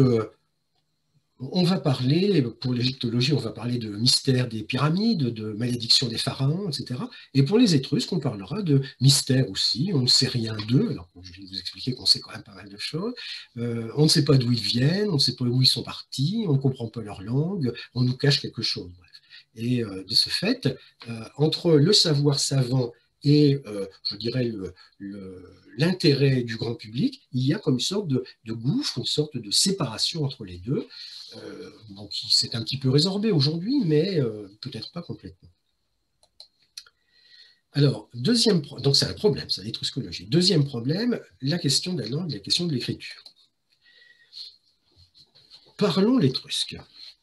on va parler, pour l'égyptologie, on va parler de mystère des pyramides, de malédiction des pharaons, etc. Et pour les Étrusques, on parlera de mystère aussi. On ne sait rien d'eux. Alors, je vais vous expliquer qu'on sait quand même pas mal de choses. On ne sait pas d'où ils viennent, on ne sait pas où ils sont partis, on ne comprend pas leur langue, on nous cache quelque chose. Bref. Et de ce fait, entre le savoir savant et, je dirais, l'intérêt du grand public, il y a comme une sorte de gouffre, une sorte de séparation entre les deux, bon, qui s'est un petit peu résorbé aujourd'hui, mais peut-être pas complètement. Alors, donc c'est un problème, c'est l'étruscologie. Deuxième problème, la question de la langue, la question de l'écriture. Parlons l'étrusque.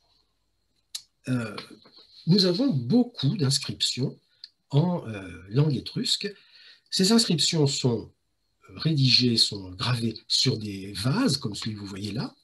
Nous avons beaucoup d'inscriptions en langue étrusque. Ces inscriptions sont rédigées, sont gravées sur des vases, comme celui que vous voyez là.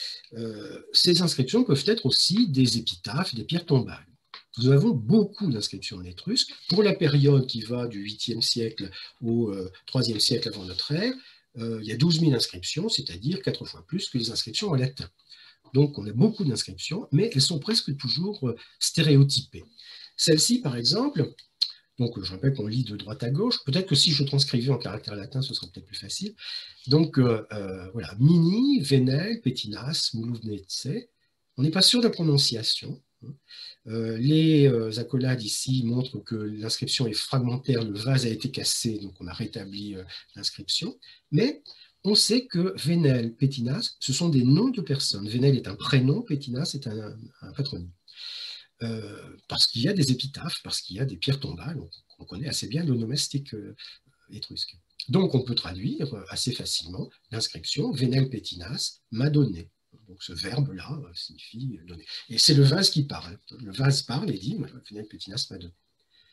Ces inscriptions peuvent être aussi des épitaphes, des pierres tombales. Nous avons beaucoup d'inscriptions en étrusque. Pour la période qui va du 8e siècle au 3e siècle avant notre ère, il y a 12 000 inscriptions, c'est-à-dire 4 fois plus que les inscriptions en latin. Donc on a beaucoup d'inscriptions, mais elles sont presque toujours stéréotypées. Celle-ci, par exemple, donc je rappelle qu'on lit de droite à gauche, peut-être que si je transcrivais en caractère latin, ce serait peut-être plus facile. Donc voilà, Mini, Venel, Petinas, Moulouvnetse, on n'est pas sûr de la prononciation. Les accolades ici montrent que l'inscription est fragmentaire, le vase a été cassé, donc on a rétabli l'inscription. Mais on sait que Venel, Petinas, ce sont des noms de personnes. Venel est un prénom, Petinas est un patronyme. Parce qu'il y a des épitaphes, parce qu'il y a des pierres tombales, on connaît assez bien l'onomastique étrusque. Donc on peut traduire assez facilement l'inscription Venel Petinas m'a donné. Donc ce verbe-là signifie donner. Et c'est le vase qui parle. Le vase parle et dit Venel Petinas m'a donné.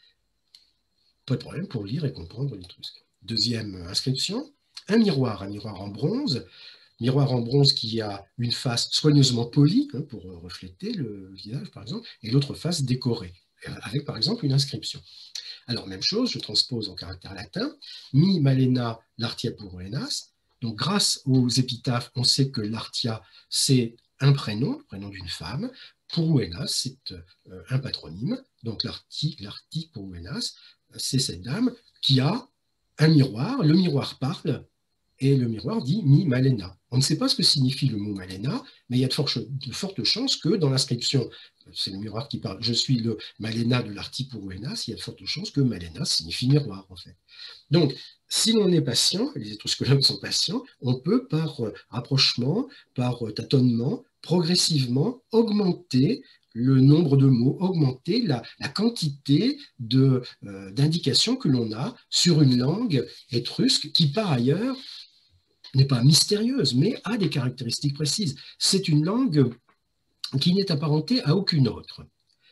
Pas de problème pour lire et comprendre l'étrusque. Deuxième inscription, un miroir en bronze. Miroir en bronze qui a une face soigneusement polie, pour refléter le visage par exemple, et l'autre face décorée, avec par exemple une inscription. Alors même chose, je transpose en caractère latin, mi malena lartia puruenas. Donc grâce aux épitaphes, on sait que lartia c'est un prénom d'une femme, puruenas c'est un patronyme, donc larti puruenas, c'est cette dame qui a un miroir, le miroir parle, et le miroir dit mi malena. On ne sait pas ce que signifie le mot malena, mais il y a de fortes chances que dans l'inscription, c'est le miroir qui parle, je suis le malena de l'artipuruenas, il y a de fortes chances que malena signifie miroir en fait. Donc, si l'on est patient, les étruscologues sont patients, on peut par rapprochement, par tâtonnement, progressivement augmenter le nombre de mots, augmenter la quantité d'indications que l'on a sur une langue étrusque qui, par ailleurs, n'est pas mystérieuse, mais a des caractéristiques précises. C'est une langue qui n'est apparentée à aucune autre.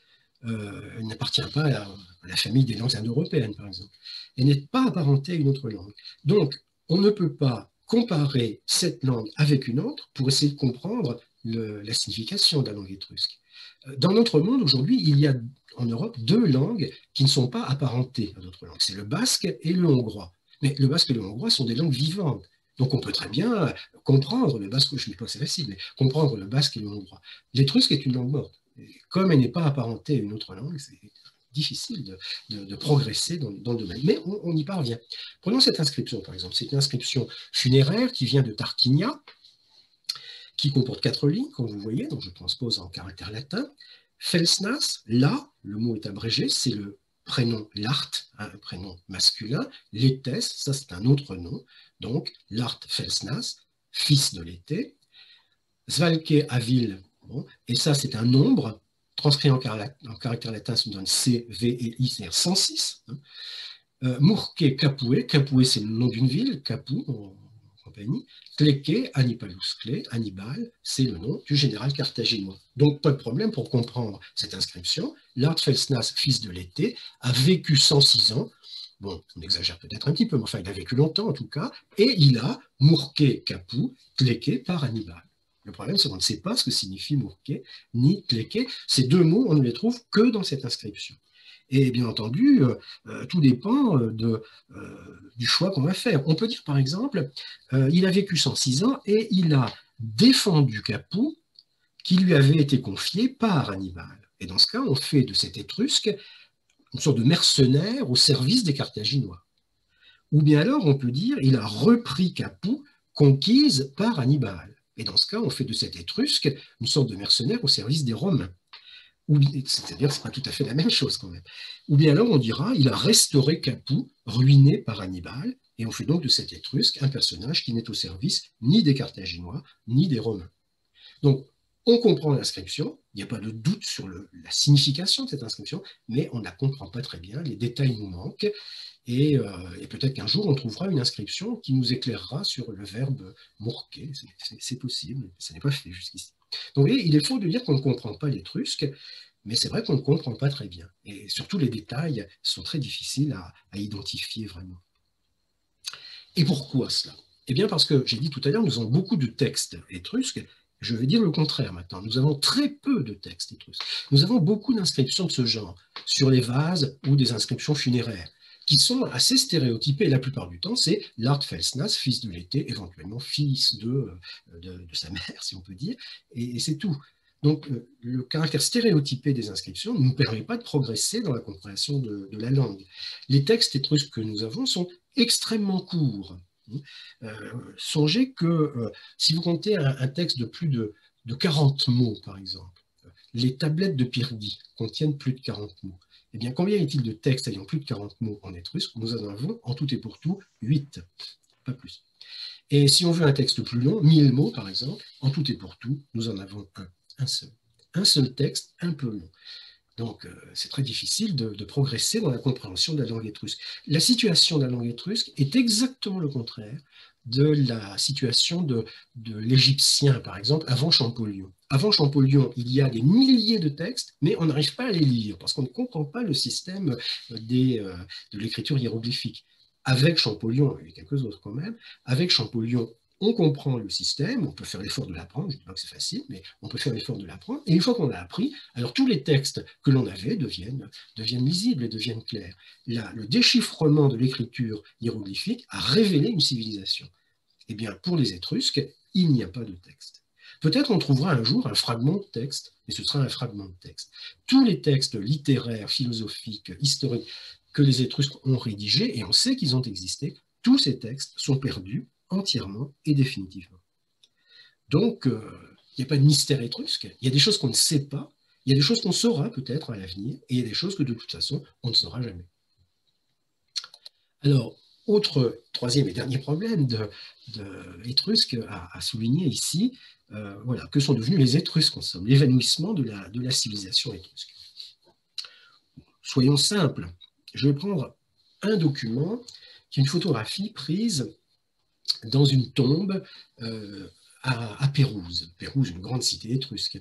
Elle n'appartient pas à la famille des langues indo-européennes, par exemple. Elle n'est pas apparentée à une autre langue. Donc, on ne peut pas comparer cette langue avec une autre pour essayer de comprendre la signification de la langue étrusque. Dans notre monde, aujourd'hui, il y a en Europe 2 langues qui ne sont pas apparentées à d'autres langues. C'est le basque et le hongrois. Mais le basque et le hongrois sont des langues vivantes. Donc on peut très bien comprendre le basque, je ne dis pas que c'est facile, mais comprendre le basque et le hongrois. L'étrusque est une langue morte. Comme elle n'est pas apparentée à une autre langue, c'est difficile de progresser dans le domaine. Mais on y parvient. Prenons cette inscription, par exemple. C'est une inscription funéraire qui vient de Tarquinia, qui comporte 4 lignes, comme vous voyez, donc je transpose en caractère latin. Felsnas, là, le mot est abrégé, c'est le prénom Lart, un prénom masculin. Létès, ça c'est un autre nom, donc Lart Felsnas, fils de l'été. Svalke Avil, bon, et ça c'est un nombre, transcrit en caractère latin, ça nous donne C, V et I, c'est-à-dire 106. Murke Capoué, Capoué c'est le nom d'une ville, Capou, en compagnie. Cléqué, Hannibalius Clé, Hannibal, c'est le nom du général carthaginois. Donc pas de problème pour comprendre cette inscription. Lard Felsnas, fils de l'été, a vécu 106 ans. Bon, on exagère peut-être un petit peu, mais enfin, il a vécu longtemps en tout cas, et il a Murke Capou, Cléqué par Hannibal. Le problème, c'est qu'on ne sait pas ce que signifie Murke ni Cléqué. Ces 2 mots, on ne les trouve que dans cette inscription. Et bien entendu, tout dépend du choix qu'on va faire. On peut dire par exemple, il a vécu 106 ans et il a défendu Capoue qui lui avait été confié par Hannibal. Et dans ce cas, on fait de cet Étrusque une sorte de mercenaire au service des Carthaginois. Ou bien alors, on peut dire, il a repris Capoue conquise par Hannibal. Et dans ce cas, on fait de cet Étrusque une sorte de mercenaire au service des Romains. C'est-à-dire que ce n'est pas tout à fait la même chose quand même. Ou bien alors on dira, il a restauré Capoue, ruiné par Hannibal, et on fait donc de cet Étrusque un personnage qui n'est au service ni des Carthaginois, ni des Romains. Donc, on comprend l'inscription, il n'y a pas de doute sur la signification de cette inscription, mais on ne la comprend pas très bien, les détails nous manquent, et peut-être qu'un jour on trouvera une inscription qui nous éclairera sur le verbe mourquer, c'est possible, ça n'est pas fait jusqu'ici. Donc, vous voyez, il est faux de dire qu'on ne comprend pas l'étrusque, mais c'est vrai qu'on ne comprend pas très bien. Et surtout, les détails sont très difficiles à identifier vraiment. Et pourquoi cela? Eh bien parce que, j'ai dit tout à l'heure, nous avons beaucoup de textes étrusques. Je vais dire le contraire maintenant. Nous avons très peu de textes étrusques. Nous avons beaucoup d'inscriptions de ce genre, sur les vases ou des inscriptions funéraires, qui sont assez stéréotypées. La plupart du temps, c'est Lard Felsnas, fils de l'été, éventuellement fils de sa mère, si on peut dire, et c'est tout. Donc, le caractère stéréotypé des inscriptions ne nous permet pas de progresser dans la compréhension de la langue. Les textes étrusques que nous avons sont extrêmement courts. Songez que si vous comptez un texte de plus de 40 mots, par exemple, les tablettes de Pyrgi contiennent plus de 40 mots. Eh bien, combien est-il de textes ayant plus de 40 mots en étrusque? Nous en avons, en tout et pour tout, 8, pas plus. Et si on veut un texte plus long, 1000 mots, par exemple, en tout et pour tout, nous en avons un seul. Un seul texte, un peu long. Donc, c'est très difficile de progresser dans la compréhension de la langue étrusque. La situation de la langue étrusque est exactement le contraire de la situation de l'égyptien, par exemple, avant Champollion. Avant Champollion, il y a des milliers de textes, mais on n'arrive pas à les lire parce qu'on ne comprend pas le système de l'écriture hiéroglyphique. Avec Champollion, et quelques autres quand même, avec Champollion, on comprend le système, on peut faire l'effort de l'apprendre, je ne dis pas que c'est facile, mais on peut faire l'effort de l'apprendre, et une fois qu'on l'a appris, alors tous les textes que l'on avait deviennent lisibles et deviennent clairs. Là, le déchiffrement de l'écriture hiéroglyphique a révélé une civilisation. Eh bien, pour les Étrusques, il n'y a pas de texte. Peut-être on trouvera un jour un fragment de texte, et ce sera un fragment de texte. Tous les textes littéraires, philosophiques, historiques que les Étrusques ont rédigés, et on sait qu'ils ont existé, tous ces textes sont perdus entièrement et définitivement. Donc, il n'y a pas de mystère étrusque, il y a des choses qu'on ne sait pas, il y a des choses qu'on saura peut-être à l'avenir, et il y a des choses que de toute façon, on ne saura jamais. Alors, autre troisième et dernier problème étrusque à souligner ici, voilà, que sont devenus les Étrusques en somme, l'évanouissement de la civilisation étrusque. Soyons simples, je vais prendre un document qui est une photographie prise dans une tombe à Pérouse. Pérouse, une grande cité étrusque.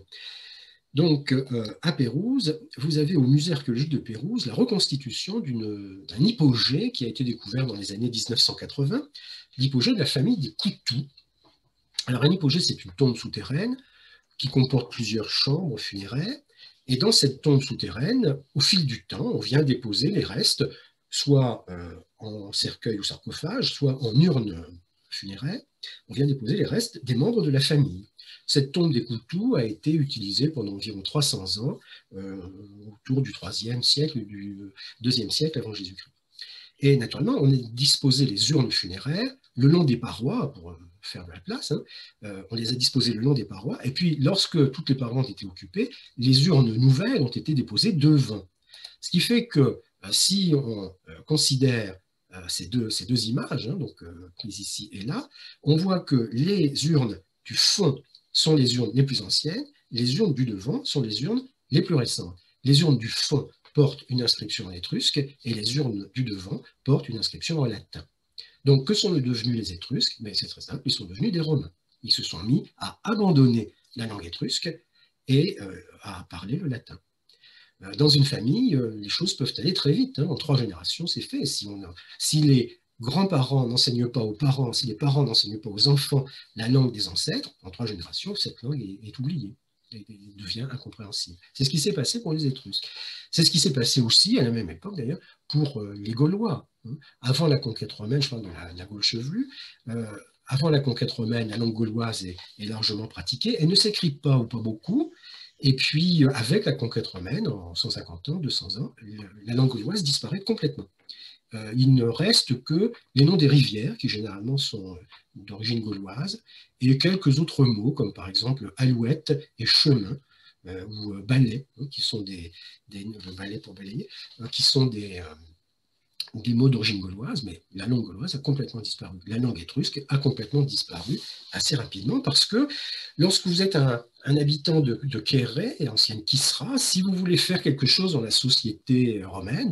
Donc, à Pérouse, vous avez au musée archéologique de Pérouse la reconstitution d'un hypogée qui a été découvert dans les années 1980, l'hypogée de la famille des Coutou. Alors, un hypogée, c'est une tombe souterraine qui comporte plusieurs chambres funéraires. Et dans cette tombe souterraine, au fil du temps, on vient déposer les restes, soit en cercueil ou sarcophage, soit en urne funéraire. On vient déposer les restes des membres de la famille. Cette tombe des Coutou a été utilisée pendant environ 300 ans, autour du IIIe siècle, du IIe siècle avant Jésus-Christ. Et naturellement, on a disposé les urnes funéraires le long des parois, pour faire de la place, on les a disposées le long des parois, et puis lorsque toutes les parois ont été occupées, les urnes nouvelles ont été déposées devant. Ce qui fait que si on considère ces deux images, donc prises ici et là, on voit que les urnes du fond sont les urnes les plus anciennes, les urnes du devant sont les urnes les plus récentes. Les urnes du fond portent une inscription en étrusque et les urnes du devant portent une inscription en latin. Donc, que sont devenus les Étrusques? C'est très simple, ils sont devenus des Romains. Ils se sont mis à abandonner la langue étrusque et à parler le latin. Dans une famille, les choses peuvent aller très vite. En 3 générations, c'est fait. Si les grands-parents n'enseignent pas aux parents, si les parents n'enseignent pas aux enfants la langue des ancêtres, en 3 générations, cette langue est oubliée et devient incompréhensible. C'est ce qui s'est passé pour les Étrusques. C'est ce qui s'est passé aussi, à la même époque d'ailleurs, pour les Gaulois. Avant la conquête romaine, je parle de la Gaule chevelue, avant la conquête romaine, la langue gauloise est largement pratiquée. Elle ne s'écrit pas ou pas beaucoup. Et puis, avec la conquête romaine, en 150 ans, 200 ans, la langue gauloise disparaît complètement. Il ne reste que les noms des rivières, qui généralement sont d'origine gauloise, et quelques autres mots, comme par exemple alouette et chemin, ou balai, qui sont des balais pour balayer, qui sont des mots d'origine gauloise, mais la langue gauloise a complètement disparu. La langue étrusque a complètement disparu assez rapidement parce que lorsque vous êtes un habitant de Kéré, ancienne Kisra, si vous voulez faire quelque chose dans la société romaine,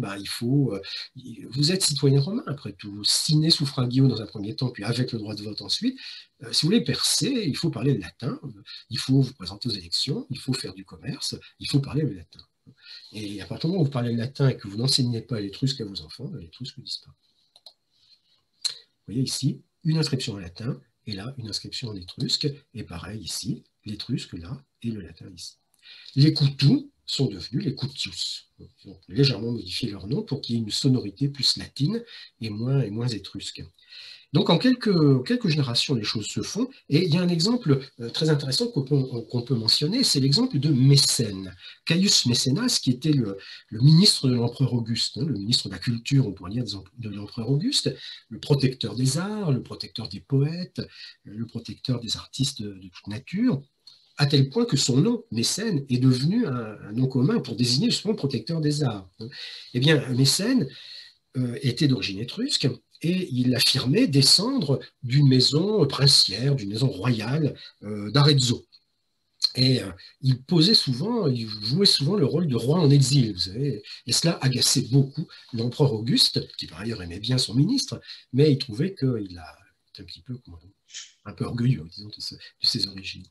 vous êtes citoyen romain après tout, sine suffragio dans un premier temps, puis avec le droit de vote ensuite. Si vous voulez percer, il faut parler le latin, il faut vous présenter aux élections, il faut faire du commerce, il faut parler le latin. Et à partir du moment où vous parlez le latin et que vous n'enseignez pas l'étrusque à vos enfants, l'étrusque disparaît. voyez ici, une inscription en latin, et là, une inscription en étrusque, et pareil ici, l'étrusque là, et le latin ici. Les coutus sont devenus les cutius. Ils ont légèrement modifié leur nom pour qu'il y ait une sonorité plus latine et moins étrusque. Donc en quelques générations, les choses se font. Et il y a un exemple très intéressant qu'on peut mentionner, c'est l'exemple de Mécène. Caius Mécénas, qui était le ministre de l'empereur Auguste, le ministre de la culture, on pourrait dire, de l'empereur Auguste, le protecteur des arts, le protecteur des poètes, le protecteur des artistes de toute nature, à tel point que son nom, Mécène, est devenu un nom commun pour désigner justement le protecteur des arts. Eh bien, Mécène était d'origine étrusque, et il affirmait descendre d'une maison princière, d'une maison royale d'Arezzo. Et il jouait souvent le rôle de roi en exil, vous savez, et cela agaçait beaucoup l'empereur Auguste, qui par ailleurs aimait bien son ministre, mais il trouvait qu'il a un peu orgueilleux, disons, de ses origines.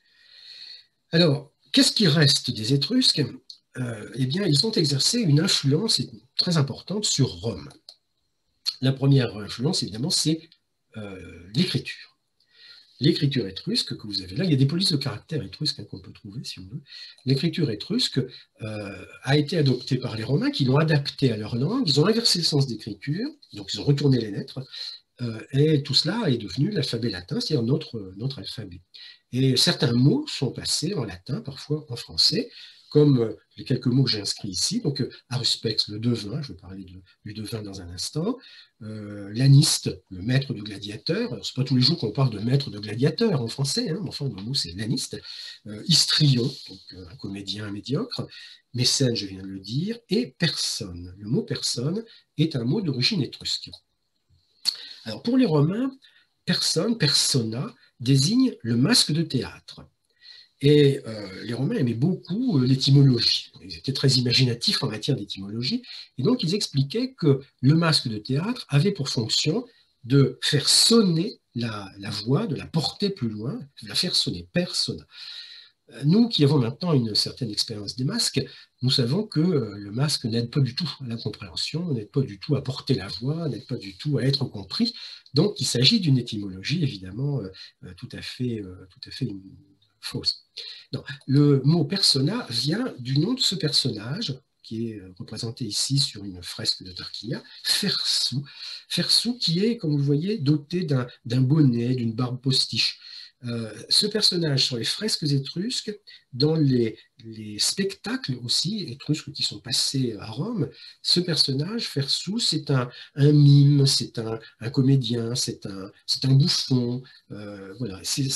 Alors, qu'est-ce qui reste des Étrusques? Eh bien, ils ont exercé une influence très importante sur Rome. La première influence, évidemment, c'est l'écriture. L'écriture étrusque que vous avez là, il y a des polices de caractère étrusques qu'on peut trouver, si on veut. L'écriture étrusque a été adoptée par les Romains, qui l'ont adaptée à leur langue, ils ont inversé le sens d'écriture, donc ils ont retourné les lettres, et tout cela est devenu l'alphabet latin, c'est-à-dire notre alphabet. Et certains mots sont passés en latin, parfois en français, comme les quelques mots que j'ai inscrits ici. Donc, aruspex, le devin, je vais parler du devin dans un instant. Laniste, le maître de gladiateur. Ce n'est pas tous les jours qu'on parle de maître de gladiateur en français, hein, mais enfin, le mot c'est laniste. Histrion, donc un comédien médiocre. Mécène, je viens de le dire. Et personne. Le mot personne est un mot d'origine étrusque. Alors, pour les Romains, personne, persona, désigne le masque de théâtre. Et les Romains aimaient beaucoup l'étymologie. Ils étaient très imaginatifs en matière d'étymologie. Et donc, ils expliquaient que le masque de théâtre avait pour fonction de faire sonner la voix, de la porter plus loin, de la faire sonner, persona. Nous qui avons maintenant une certaine expérience des masques, nous savons que le masque n'aide pas du tout à la compréhension, n'aide pas du tout à porter la voix, n'aide pas du tout à être compris. Donc, il s'agit d'une étymologie, évidemment, tout à fait fausse. Non, le mot persona vient du nom de ce personnage, qui est représenté ici sur une fresque de Tarquinia, Fersou. Fersou qui est, comme vous le voyez, doté d'un bonnet, d'une barbe postiche. Ce personnage sur les fresques étrusques, dans les spectacles aussi étrusques qui sont passés à Rome, ce personnage, Fersou, c'est un mime, c'est un comédien, c'est un bouffon. Voilà, c'est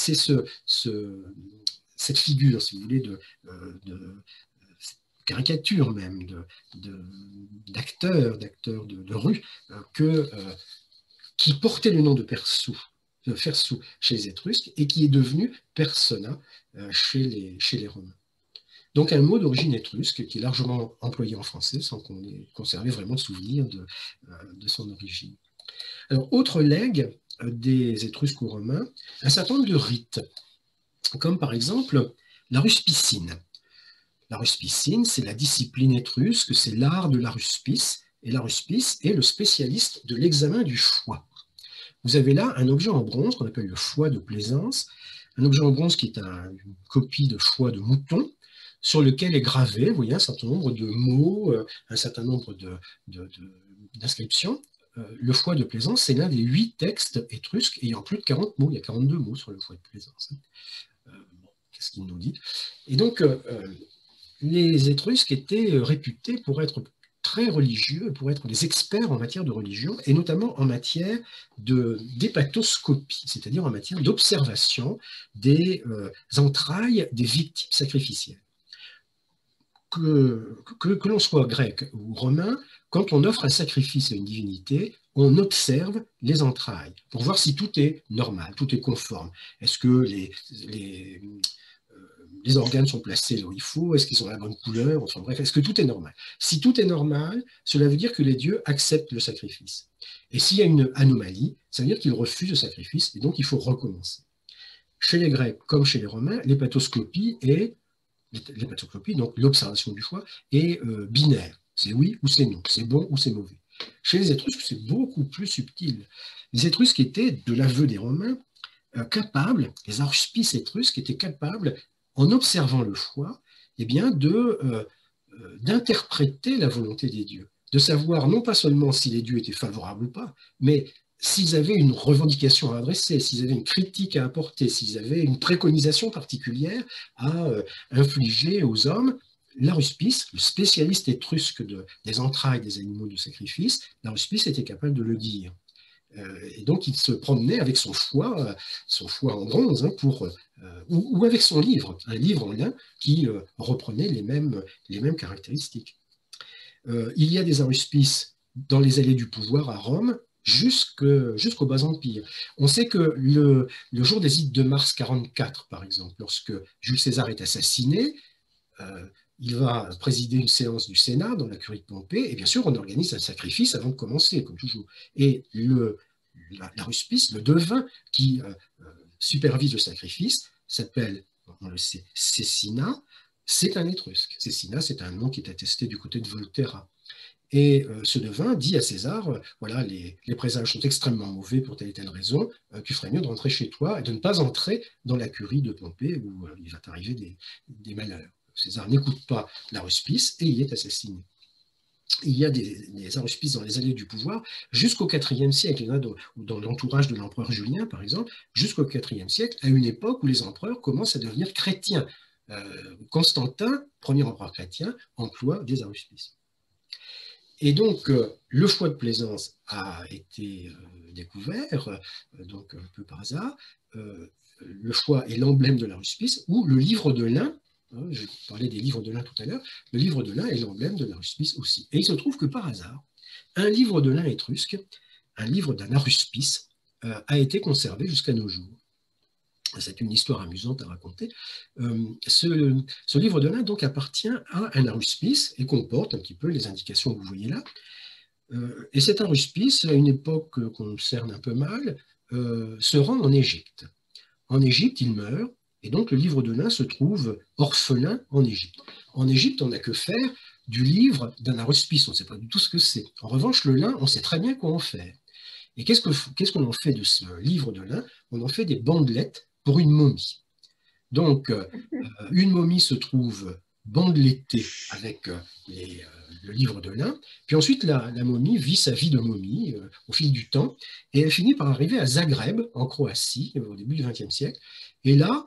cette figure, si vous voulez, de caricature même, d'acteur de rue, qui portait le nom de Fersou chez les Étrusques et qui est devenu persona chez les Romains. Donc un mot d'origine étrusque qui est largement employé en français sans qu'on ait conservé vraiment de souvenir de son origine. Alors, autre legs des Étrusques aux Romains, un certain nombre de rites, comme par exemple la ruspicine. La ruspicine, c'est la discipline étrusque, c'est l'art de l'aruspice, et l'aruspice est le spécialiste de l'examen du foie. Vous avez là un objet en bronze qu'on appelle le foie de Plaisance, un objet en bronze qui est une copie de foie de mouton, sur lequel est gravé, vous voyez, un certain nombre de mots, un certain nombre d'inscriptions. Le foie de Plaisance, c'est l'un des 8 textes étrusques ayant plus de 40 mots. Il y a 42 mots sur le foie de Plaisance. Qu'est-ce qu'il nous dit? Et donc, les Étrusques étaient réputés pour être très religieux, pour être des experts en matière de religion, et notamment en matière d'hépatoscopie, c'est-à-dire en matière d'observation des entrailles des victimes sacrificielles. Que l'on soit grec ou romain, quand on offre un sacrifice à une divinité, on observe les entrailles pour voir si tout est normal, tout est conforme. Est-ce que les organes sont placés là où il faut, est-ce qu'ils ont la bonne couleur, enfin bref, est-ce que tout est normal? Si tout est normal, cela veut dire que les dieux acceptent le sacrifice. Et s'il y a une anomalie, ça veut dire qu'ils refusent le sacrifice, et donc il faut recommencer. Chez les Grecs comme chez les Romains, l'hépatoscopie, donc l'observation du foie, est binaire. C'est oui ou c'est non, c'est bon ou c'est mauvais. Chez les Étrusques, c'est beaucoup plus subtil. Les Étrusques étaient, de l'aveu des Romains, capables, les aruspices étrusques étaient capables, en observant le foie, eh bien d'interpréter la volonté des dieux, de savoir non pas seulement si les dieux étaient favorables ou pas, mais s'ils avaient une revendication à adresser, s'ils avaient une critique à apporter, s'ils avaient une préconisation particulière à infliger aux hommes. L'aruspice, le spécialiste étrusque des entrailles des animaux de sacrifice, l'aruspice était capable de le dire. Et donc, il se promenait avec son foie en bronze, hein, ou avec son livre, un livre en lin qui reprenait les mêmes caractéristiques. Il y a des aruspices dans les allées du pouvoir à Rome jusqu'au Bas Empire. On sait que le jour des Ides de mars 44, par exemple, lorsque Jules César est assassiné, il va présider une séance du Sénat dans la curie de Pompée, et bien sûr, on organise un sacrifice avant de commencer, comme toujours. Et l'aruspice, le devin qui supervise le sacrifice, s'appelle, on le sait, Cécina. C'est un Étrusque. Cécina, c'est un nom qui est attesté du côté de Volterra. Et ce devin dit à César, voilà, les présages sont extrêmement mauvais pour telle et telle raison, tu ferais mieux de rentrer chez toi et de ne pas entrer dans la curie de Pompée où il va t'arriver des malheurs. César n'écoute pas l'aruspice et il est assassiné. Il y a des aruspices dans les allées du pouvoir jusqu'au IVe siècle, dans l'entourage de l'empereur Julien, par exemple, jusqu'au IVe siècle, à une époque où les empereurs commencent à devenir chrétiens. Constantin, premier empereur chrétien, emploie des aruspices. Et donc, le foie de Plaisance a été découvert, donc un peu par hasard. Le foie est l'emblème de l'aruspice, ou le livre de lin. Je parlais des livres de lin tout à l'heure. Le livre de lin est l'emblème de l'aruspice aussi. Et il se trouve que par hasard, un livre de lin étrusque, un livre d'un aruspice, a été conservé jusqu'à nos jours. C'est une histoire amusante à raconter. Ce livre de lin donc appartient à un aruspice et comporte un petit peu les indications que vous voyez là. Et cet aruspice, à une époque qu'on cerne un peu mal, se rend en Égypte. En Égypte, il meurt. Et donc, le livre de lin se trouve orphelin en Égypte. En Égypte, on n'a que faire du livre d'un aruspice. On ne sait pas du tout ce que c'est. En revanche, le lin, on sait très bien quoi en faire. Et qu'est-ce qu'on en fait de ce livre de lin? On en fait des bandelettes pour une momie. Donc, une momie se trouve bandelettée avec le livre de lin, puis ensuite la momie vit sa vie de momie au fil du temps, et elle finit par arriver à Zagreb, en Croatie, au début du XXe siècle, et là,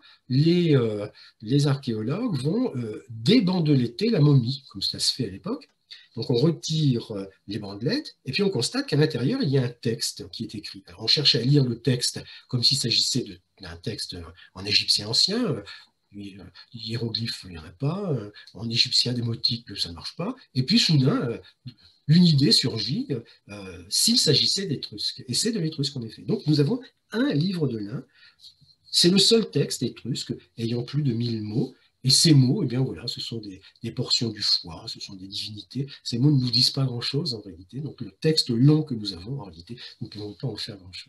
les archéologues vont débandeletter la momie, comme cela se fait à l'époque. Donc on retire les bandelettes, et puis on constate qu'à l'intérieur, il y a un texte qui est écrit. Alors on cherche à lire le texte comme s'il s'agissait d'un texte en égyptien ancien. Hiéroglyphes, il n'y en a pas. En égyptien démotique, ça ne marche pas. Et puis soudain, une idée surgit s'il s'agissait d'étrusque. Et c'est de l'étrusque en effet. Donc nous avons un livre de lin. C'est le seul texte étrusque ayant plus de 1000 mots. Et ces mots, eh bien voilà, ce sont des portions du foie, ce sont des divinités. Ces mots ne nous disent pas grand-chose en réalité. Donc le texte long que nous avons, en réalité, nous ne pouvons pas en faire grand-chose.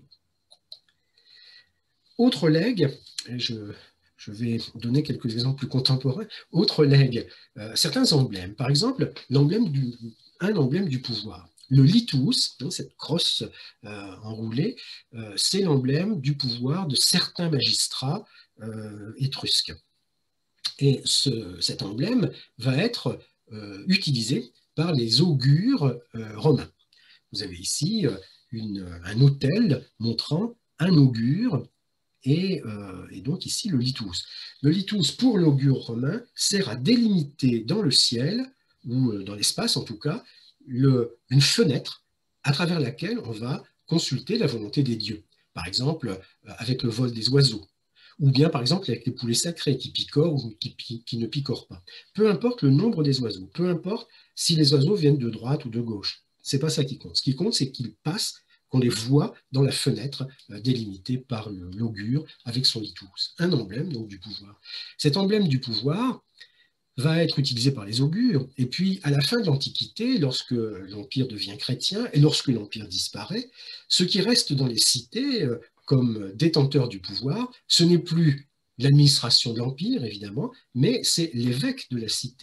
Autre legs, je vais donner quelques exemples plus contemporains. Autre legs, certains emblèmes. Par exemple, un emblème du pouvoir. Le litus, cette crosse enroulée, c'est l'emblème du pouvoir de certains magistrats étrusques. Et cet emblème va être utilisé par les augures romains. Vous avez ici un autel montrant un augure et donc ici le litus. Le litus, pour l'augure romain, sert à délimiter dans le ciel, ou dans l'espace en tout cas, une fenêtre à travers laquelle on va consulter la volonté des dieux. Par exemple, avec le vol des oiseaux, ou bien par exemple avec les poulets sacrés qui picorent ou qui ne picorent pas. Peu importe le nombre des oiseaux, peu importe si les oiseaux viennent de droite ou de gauche. C'est pas ça qui compte. Ce qui compte, c'est qu'ils passent, qu'on les voit dans la fenêtre délimitée par l'augure avec son litus. Un emblème donc du pouvoir. Cet emblème du pouvoir va être utilisé par les augures, et puis à la fin de l'Antiquité, lorsque l'Empire devient chrétien et lorsque l'Empire disparaît, ce qui reste dans les cités comme détenteurs du pouvoir, ce n'est plus l'administration de l'Empire, évidemment, mais c'est l'évêque de la cité.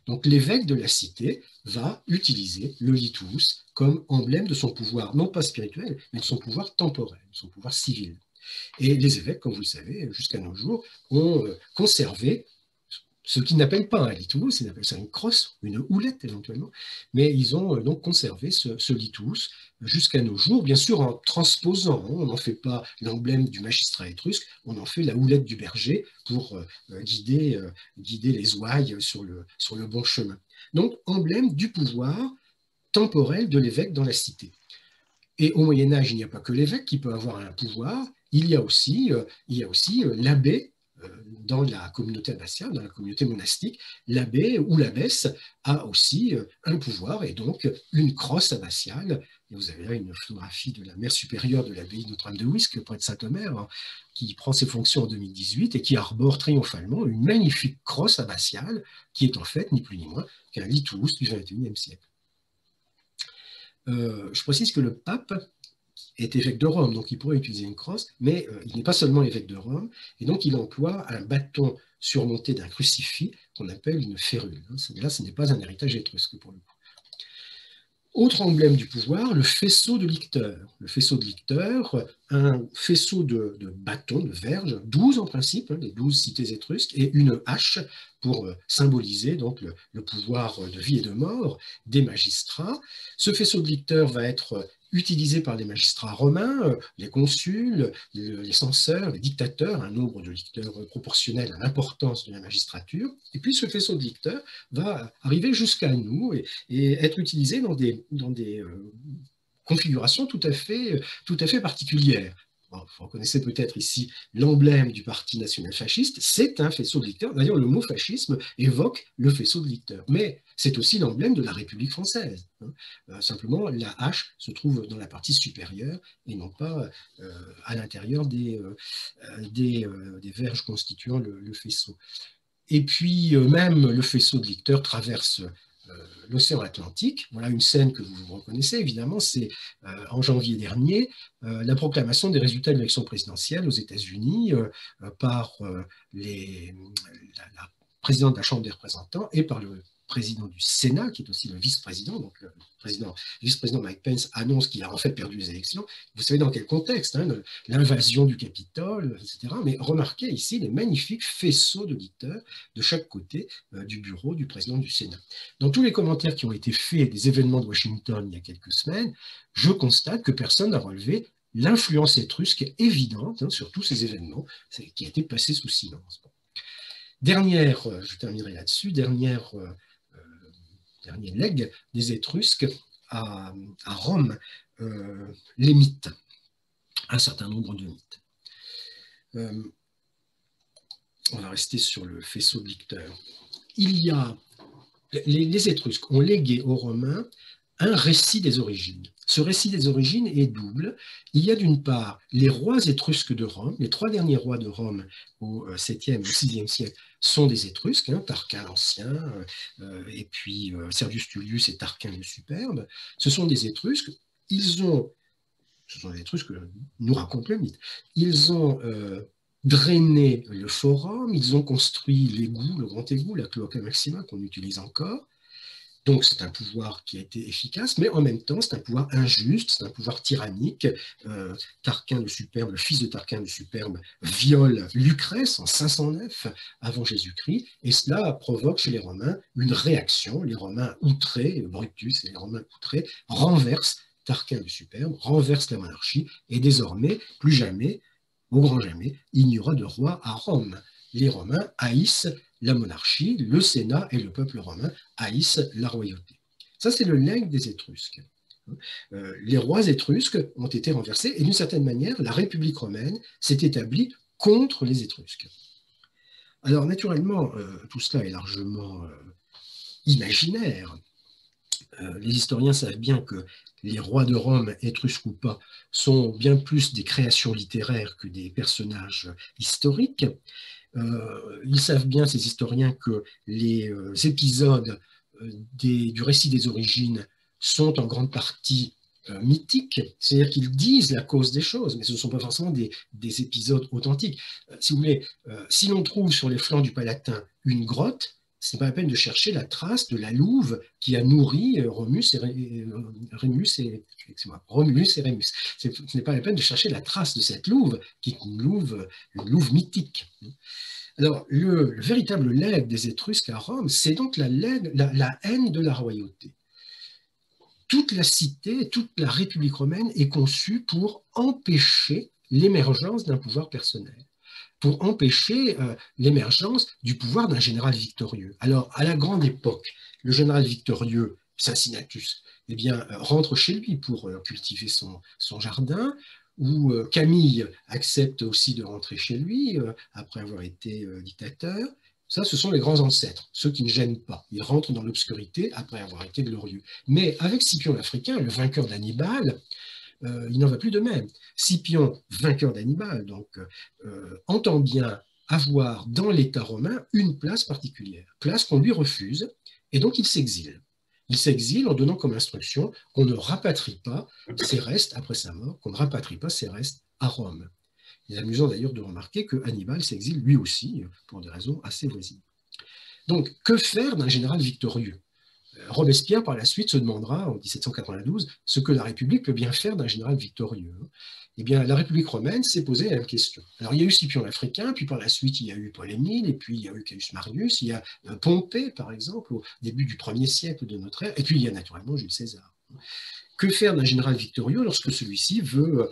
Donc l'évêque de la cité va utiliser le litus comme emblème de son pouvoir, non pas spirituel, mais de son pouvoir temporel, de son pouvoir civil. Et les évêques, comme vous le savez, jusqu'à nos jours, ont conservé ce qu'ils n'appellent pas un litus, ils appellent ça une crosse, une houlette éventuellement, mais ils ont donc conservé ce litus jusqu'à nos jours, bien sûr en transposant, on n'en fait pas l'emblème du magistrat étrusque, on en fait la houlette du berger pour guider les ouailles sur le bon chemin. Donc, emblème du pouvoir temporel de l'évêque dans la cité. Et au Moyen-Âge, il n'y a pas que l'évêque qui peut avoir un pouvoir, il y a aussi l'abbé dans la communauté abbatiale, dans la communauté monastique. L'abbé ou l'abbesse a aussi un pouvoir et donc une crosse abbatiale. Et vous avez là une photographie de la mère supérieure de l'abbaye de Notre-Dame de Wisques, près de Saint-Omer, hein, qui prend ses fonctions en 2018 et qui arbore triomphalement une magnifique crosse abbatiale qui est en fait ni plus ni moins qu'un litus du XXIe siècle. Je précise que le pape est évêque de Rome, donc il pourrait utiliser une crosse, mais il n'est pas seulement évêque de Rome, et donc il emploie un bâton surmonté d'un crucifix qu'on appelle une férule. Là, ce n'est pas un héritage étrusque pour le coup. Autre emblème du pouvoir, le faisceau de licteur. Le faisceau de licteur, un faisceau de bâtons, de verges, 12 en principe, les 12 cités étrusques, et une hache pour symboliser donc le pouvoir de vie et de mort des magistrats. Ce faisceau de licteur va être utilisé par les magistrats romains, les consuls, les censeurs, les dictateurs, un nombre de licteurs proportionnel à l'importance de la magistrature. Et puis ce faisceau de licteurs va arriver jusqu'à nous et être utilisé dans des configurations tout à fait particulières. Bon, vous reconnaissez peut-être ici l'emblème du Parti national fasciste, c'est un faisceau de licteurs. D'ailleurs, le mot fascisme évoque le faisceau de licteurs. Mais c'est aussi l'emblème de la République française. Simplement, la hache se trouve dans la partie supérieure et non pas à l'intérieur des verges constituant le faisceau. Et puis, même le faisceau de licteurs traverse l'océan Atlantique. Voilà une scène que vous reconnaissez, évidemment, c'est en janvier dernier, la proclamation des résultats de l'élection présidentielle aux États-Unis par la présidente de la Chambre des représentants et par le président du Sénat, qui est aussi le vice-président. Donc, le vice-président Mike Pence annonce qu'il a en fait perdu les élections. Vous savez dans quel contexte, hein, l'invasion du Capitole, etc. Mais remarquez ici les magnifiques faisceaux de licteurs de chaque côté du bureau du président du Sénat. Dans tous les commentaires qui ont été faits des événements de Washington il y a quelques semaines, je constate que personne n'a relevé l'influence étrusque évidente sur tous ces événements qui a été passé sous silence. Je terminerai là-dessus, dernier legs des Étrusques à Rome, les mythes, un certain nombre de mythes. On va rester sur le faisceau de licteurs. Les Étrusques ont légué aux Romains un récit des origines. Ce récit des origines est double. Il y a d'une part les rois étrusques de Rome, les 3 derniers rois de Rome au 7e, au 6e siècle sont des Étrusques, hein, Tarquin l'Ancien, et puis Servius Tullius et Tarquin le Superbe. Ce sont des Étrusques. Ce sont des Étrusques, nous raconte le mythe. Ils ont drainé le forum, ils ont construit l'égout, le grand égout, la cloaca maxima qu'on utilise encore. Donc c'est un pouvoir qui a été efficace, mais en même temps c'est un pouvoir injuste, c'est un pouvoir tyrannique. Tarquin le Superbe, le fils de Tarquin le Superbe, viole Lucrèce en 509 avant Jésus-Christ, et cela provoque chez les Romains une réaction. Les Romains outrés, Brutus et les Romains outrés, renversent Tarquin le Superbe, renversent la monarchie, et désormais, plus jamais, au grand jamais, il n'y aura de roi à Rome. Les Romains haïssent la monarchie, le Sénat et le peuple romain haïssent la royauté. Ça, c'est le legs des Étrusques. Les rois étrusques ont été renversés et d'une certaine manière, la République romaine s'est établie contre les Étrusques. Alors, naturellement, tout cela est largement imaginaire. Les historiens savent bien que les rois de Rome, étrusques ou pas, sont bien plus des créations littéraires que des personnages historiques. Ils savent bien, ces historiens, que les épisodes du récit des origines sont en grande partie mythiques, c'est-à-dire qu'ils disent la cause des choses, mais ce ne sont pas forcément des épisodes authentiques. Si vous voulez, si l'on trouve sur les flancs du Palatin une grotte, ce n'est pas la peine de chercher la trace de la louve qui a nourri Rémus et, Romulus et Rémus. Ce n'est pas la peine de chercher la trace de cette louve, qui est une louve mythique. Alors, le véritable legs des Étrusques à Rome, c'est donc la haine de la royauté. Toute la cité, toute la République romaine est conçue pour empêcher l'émergence d'un pouvoir personnel, pour empêcher l'émergence du pouvoir d'un général victorieux. Alors, à la grande époque, le général victorieux, Cincinnatus, eh bien, rentre chez lui pour cultiver son jardin, où Camille accepte aussi de rentrer chez lui après avoir été dictateur. Ça, ce sont les grands ancêtres, ceux qui ne gênent pas. Ils rentrent dans l'obscurité après avoir été glorieux. Mais avec Scipion l'Africain, le vainqueur d'Hannibal, il n'en va plus de même. Scipion, vainqueur d'Hannibal, donc, entend bien avoir dans l'État romain une place particulière, place qu'on lui refuse, et donc il s'exile. Il s'exile en donnant comme instruction qu'on ne rapatrie pas ses restes après sa mort, qu'on ne rapatrie pas ses restes à Rome. Il est amusant d'ailleurs de remarquer que Hannibal s'exile lui aussi pour des raisons assez voisines. Donc, que faire d'un général victorieux? Robespierre, par la suite, se demandera, en 1792, ce que la République peut bien faire d'un général victorieux. Eh bien, la République romaine s'est posée la même question. Alors, il y a eu Scipion l'Africain, puis par la suite, il y a eu Paul Émile, et puis il y a eu Caius Marius, il y a Pompée, par exemple, au début du 1er siècle de notre ère, et puis il y a naturellement Jules César. Que faire d'un général victorieux lorsque celui-ci veut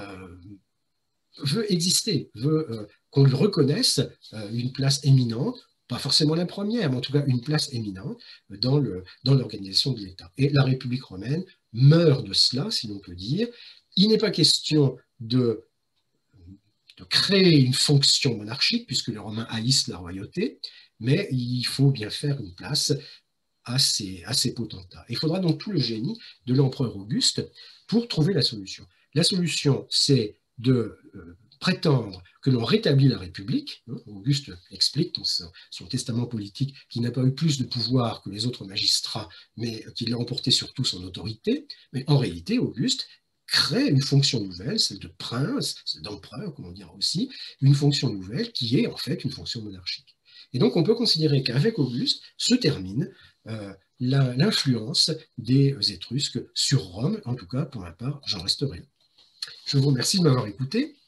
exister, veut qu'on lui reconnaisse une place éminente, pas forcément la première, mais en tout cas une place éminente dans l'organisation de l'État. Et la République romaine meurt de cela, si l'on peut dire. Il n'est pas question de créer une fonction monarchique, puisque les Romains haïssent la royauté, mais il faut bien faire une place à ces potentats. Il faudra donc tout le génie de l'empereur Auguste pour trouver la solution. La solution, c'est de prétendre que l'on rétablit la République. Auguste explique dans son testament politique qu'il n'a pas eu plus de pouvoir que les autres magistrats, mais qu'il a emporté surtout son autorité. Mais en réalité, Auguste crée une fonction nouvelle, celle de prince, celle d'empereur, comme on dira aussi, une fonction nouvelle qui est en fait une fonction monarchique. Et donc on peut considérer qu'avec Auguste se termine l'influence des Étrusques sur Rome, en tout cas pour ma part, j'en resterai là. Je vous remercie de m'avoir écouté.